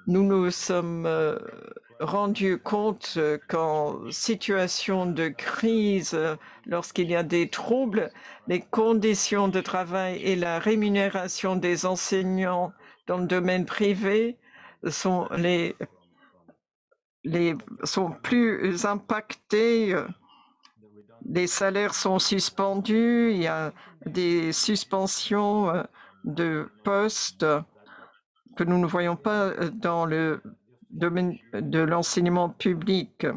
nous nous sommes euh, rendus compte qu'en situation de crise, lorsqu'il y a des troubles, les conditions de travail et la rémunération des enseignants dans le domaine privé sont, les, les, sont plus impactées. Les salaires sont suspendus, il y a des suspensions de postes que nous ne voyons pas dans le domaine de l'enseignement public.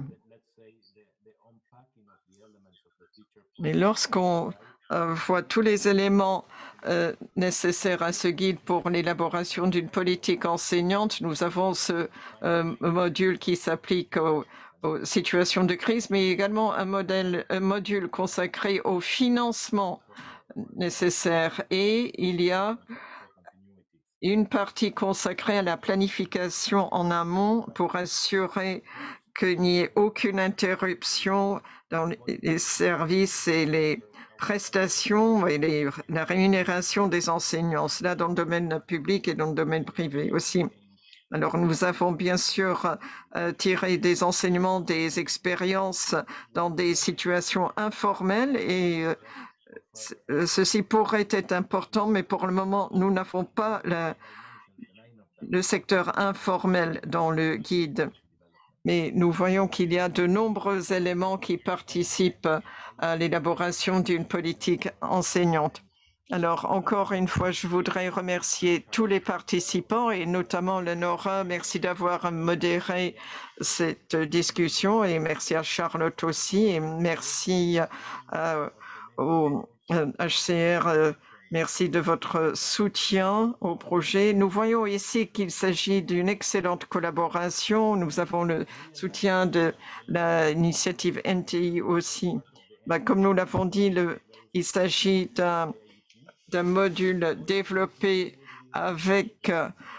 Mais lorsqu'on euh, voit tous les éléments euh, nécessaires à ce guide pour l'élaboration d'une politique enseignante, nous avons ce euh, module qui s'applique aux, aux situations de crise, mais également un, modèle, un module consacré au financement nécessaire. Et il y a une partie consacrée à la planification en amont pour assurer qu'il n'y ait aucune interruption dans les services et les prestations et les, la rémunération des enseignants, cela dans le domaine public et dans le domaine privé aussi. Alors nous avons bien sûr euh, tiré des enseignements, des expériences dans des situations informelles et euh, ceci pourrait être important, mais pour le moment, nous n'avons pas la, le secteur informel dans le guide. Mais nous voyons qu'il y a de nombreux éléments qui participent à l'élaboration d'une politique enseignante. Alors, encore une fois, je voudrais remercier tous les participants et notamment Lenora. Merci d'avoir modéré cette discussion et merci à Charlotte aussi et merci euh, au H C R. Euh, merci de votre soutien au projet. Nous voyons ici qu'il s'agit d'une excellente collaboration. Nous avons le soutien de l'initiative N T I aussi. Ben, comme nous l'avons dit, le, il s'agit d'un d'un module développé avec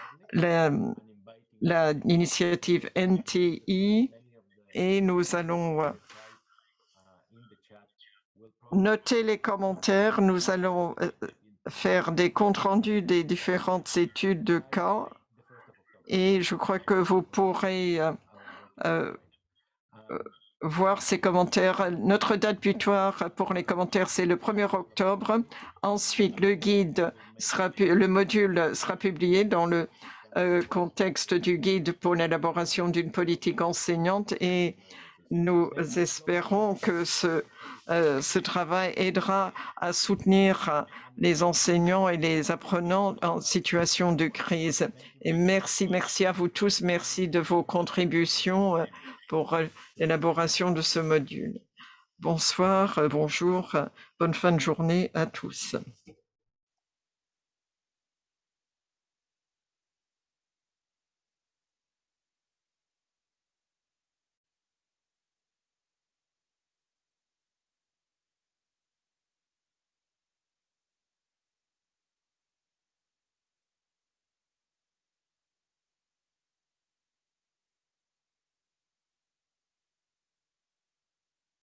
l'initiative N T I et nous allons noter les commentaires. Nous allons faire des comptes rendus des différentes études de cas et je crois que vous pourrez euh, euh, voir ces commentaires. Notre date butoir pour les commentaires, c'est le premier octobre. Ensuite, le guide sera, le module sera publié dans le euh, contexte du guide pour l'élaboration d'une politique enseignante et nous espérons que ce, euh, ce travail aidera à soutenir les enseignants et les apprenants en situation de crise. Et merci, merci à vous tous, merci de vos contributions pour l'élaboration de ce module. Bonsoir, bonjour, bonne fin de journée à tous.